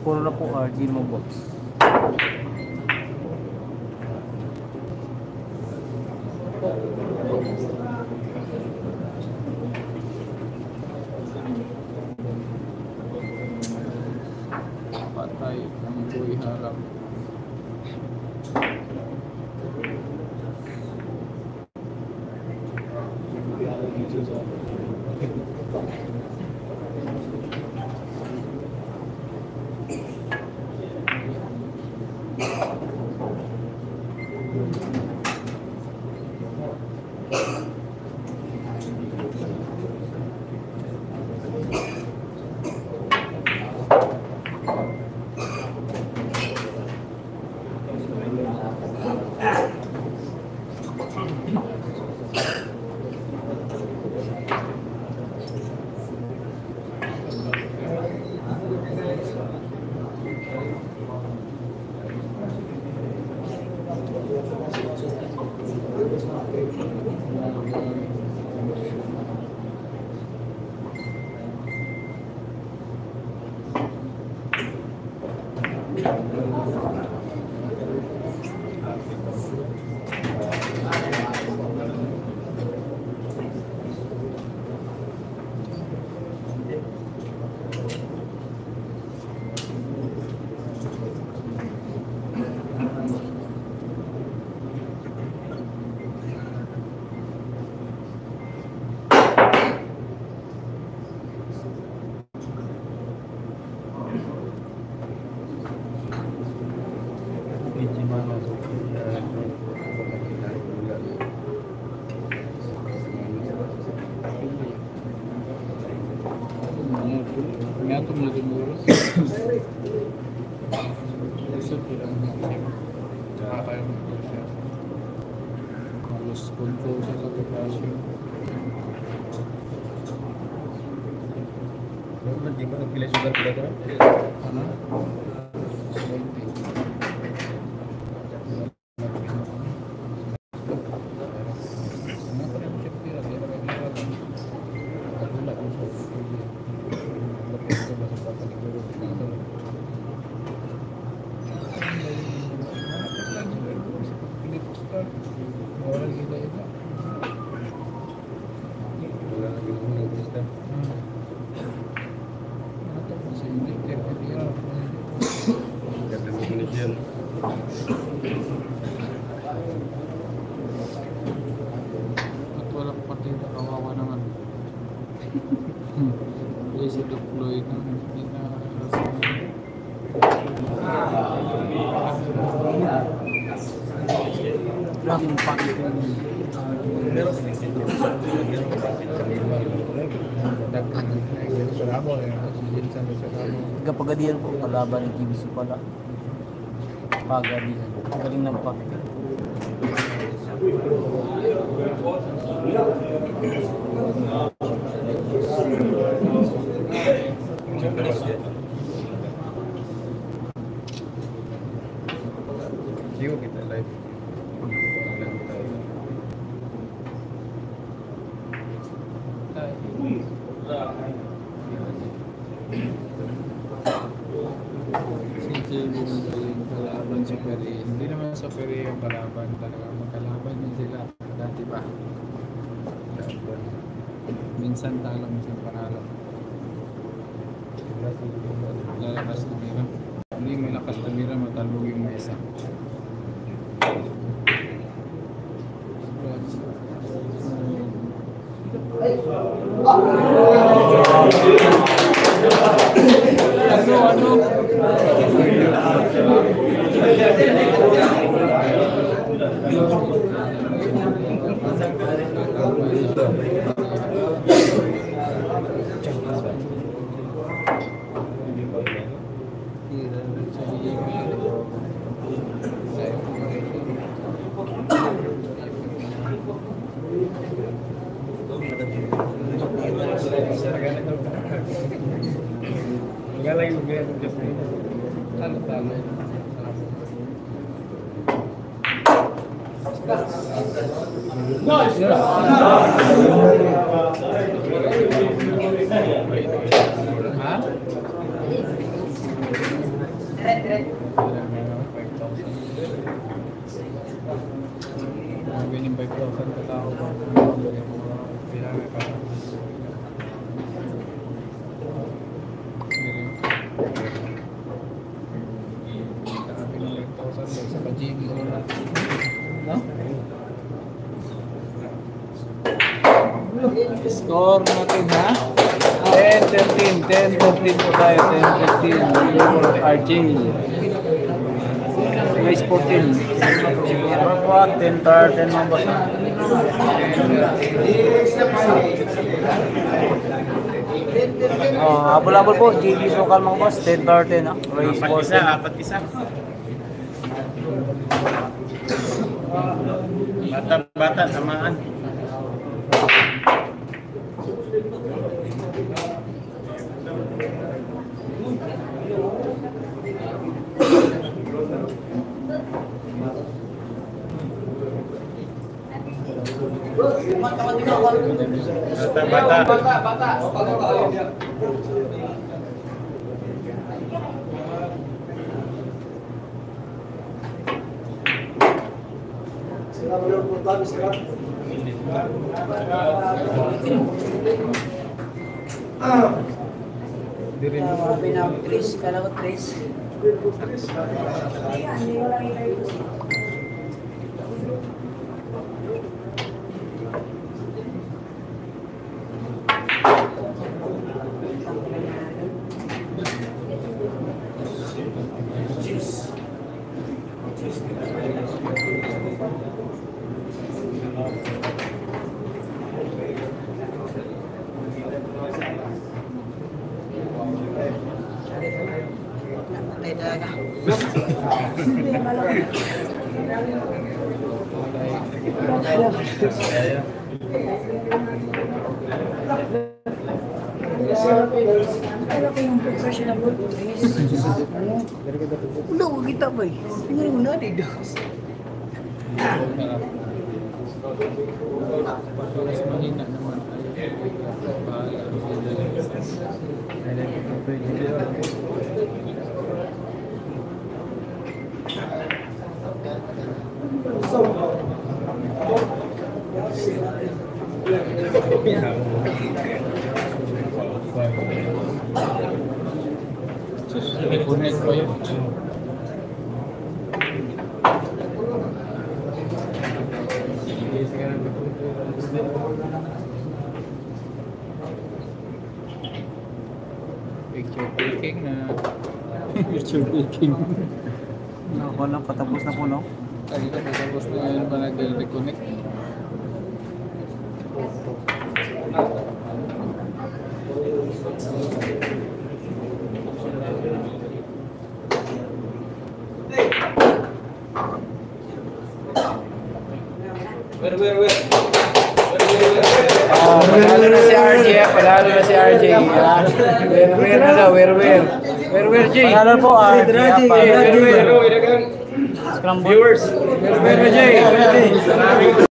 Puro na po R G mo box. Patay ang buhay harap. Ngatum na siguro. Isa lang. Tsaka kayo mag siya. Halos control siya sa kapasyon. Di ba nagpila sugar pila ka? Ano? seventy. At walang partida, kawawa naman. Please deploy na. Hindi na laging pakit yung Kapagadian po, kalaban ng G B C pala. Pagadian. Galing ng pakit. Sigo kita live. si J B yung kalaban sa Peri. Hindi naman sa Peri yung kalaban talaga. Magkalaban din sila dati pa. Minsan talo, minsan panalo. Lalakas na mira. Hindi may lakas na mira, matalbog yung mesa. Ano, ano? Galay yung gaya ng Diyos nito. Talo-talo. Ha? five thousand. Sabi ng five thousand katao ba? Kailangan ka. Sabi ng five thousand sa pajigi ko na. No? Score natin ha? ten thirteen, ten thirteen po tayo, ten thirteen. R J. Race fourteen. ten thirteen mga boss. Oh, habol-habol po, J B's local mga boss, ten thirteen, ah. Race Apat isa, fourteen. apat isa. Bata-bata, samaan. Bata-bata. Mga pinag-tris, kala ko tris. Patay talaga. Kala ko yung professional work tris. Ulo, kita ba eh? Tingnan mo na, dito. Mas mahina naman tayo. Sus, connect pa yun. Picture taking na. Picture taking. No, wala, patapos na po, no? Ay, tapos na yun pa nag-reconnect. Wait, wait, wait. Ah, panalo na si R J, ah. Panalo na si R J. ah. Where, where na daw, where, where? Where, where, J? Panalo po, ah. Where, where, where? Scramble. Where, where, J?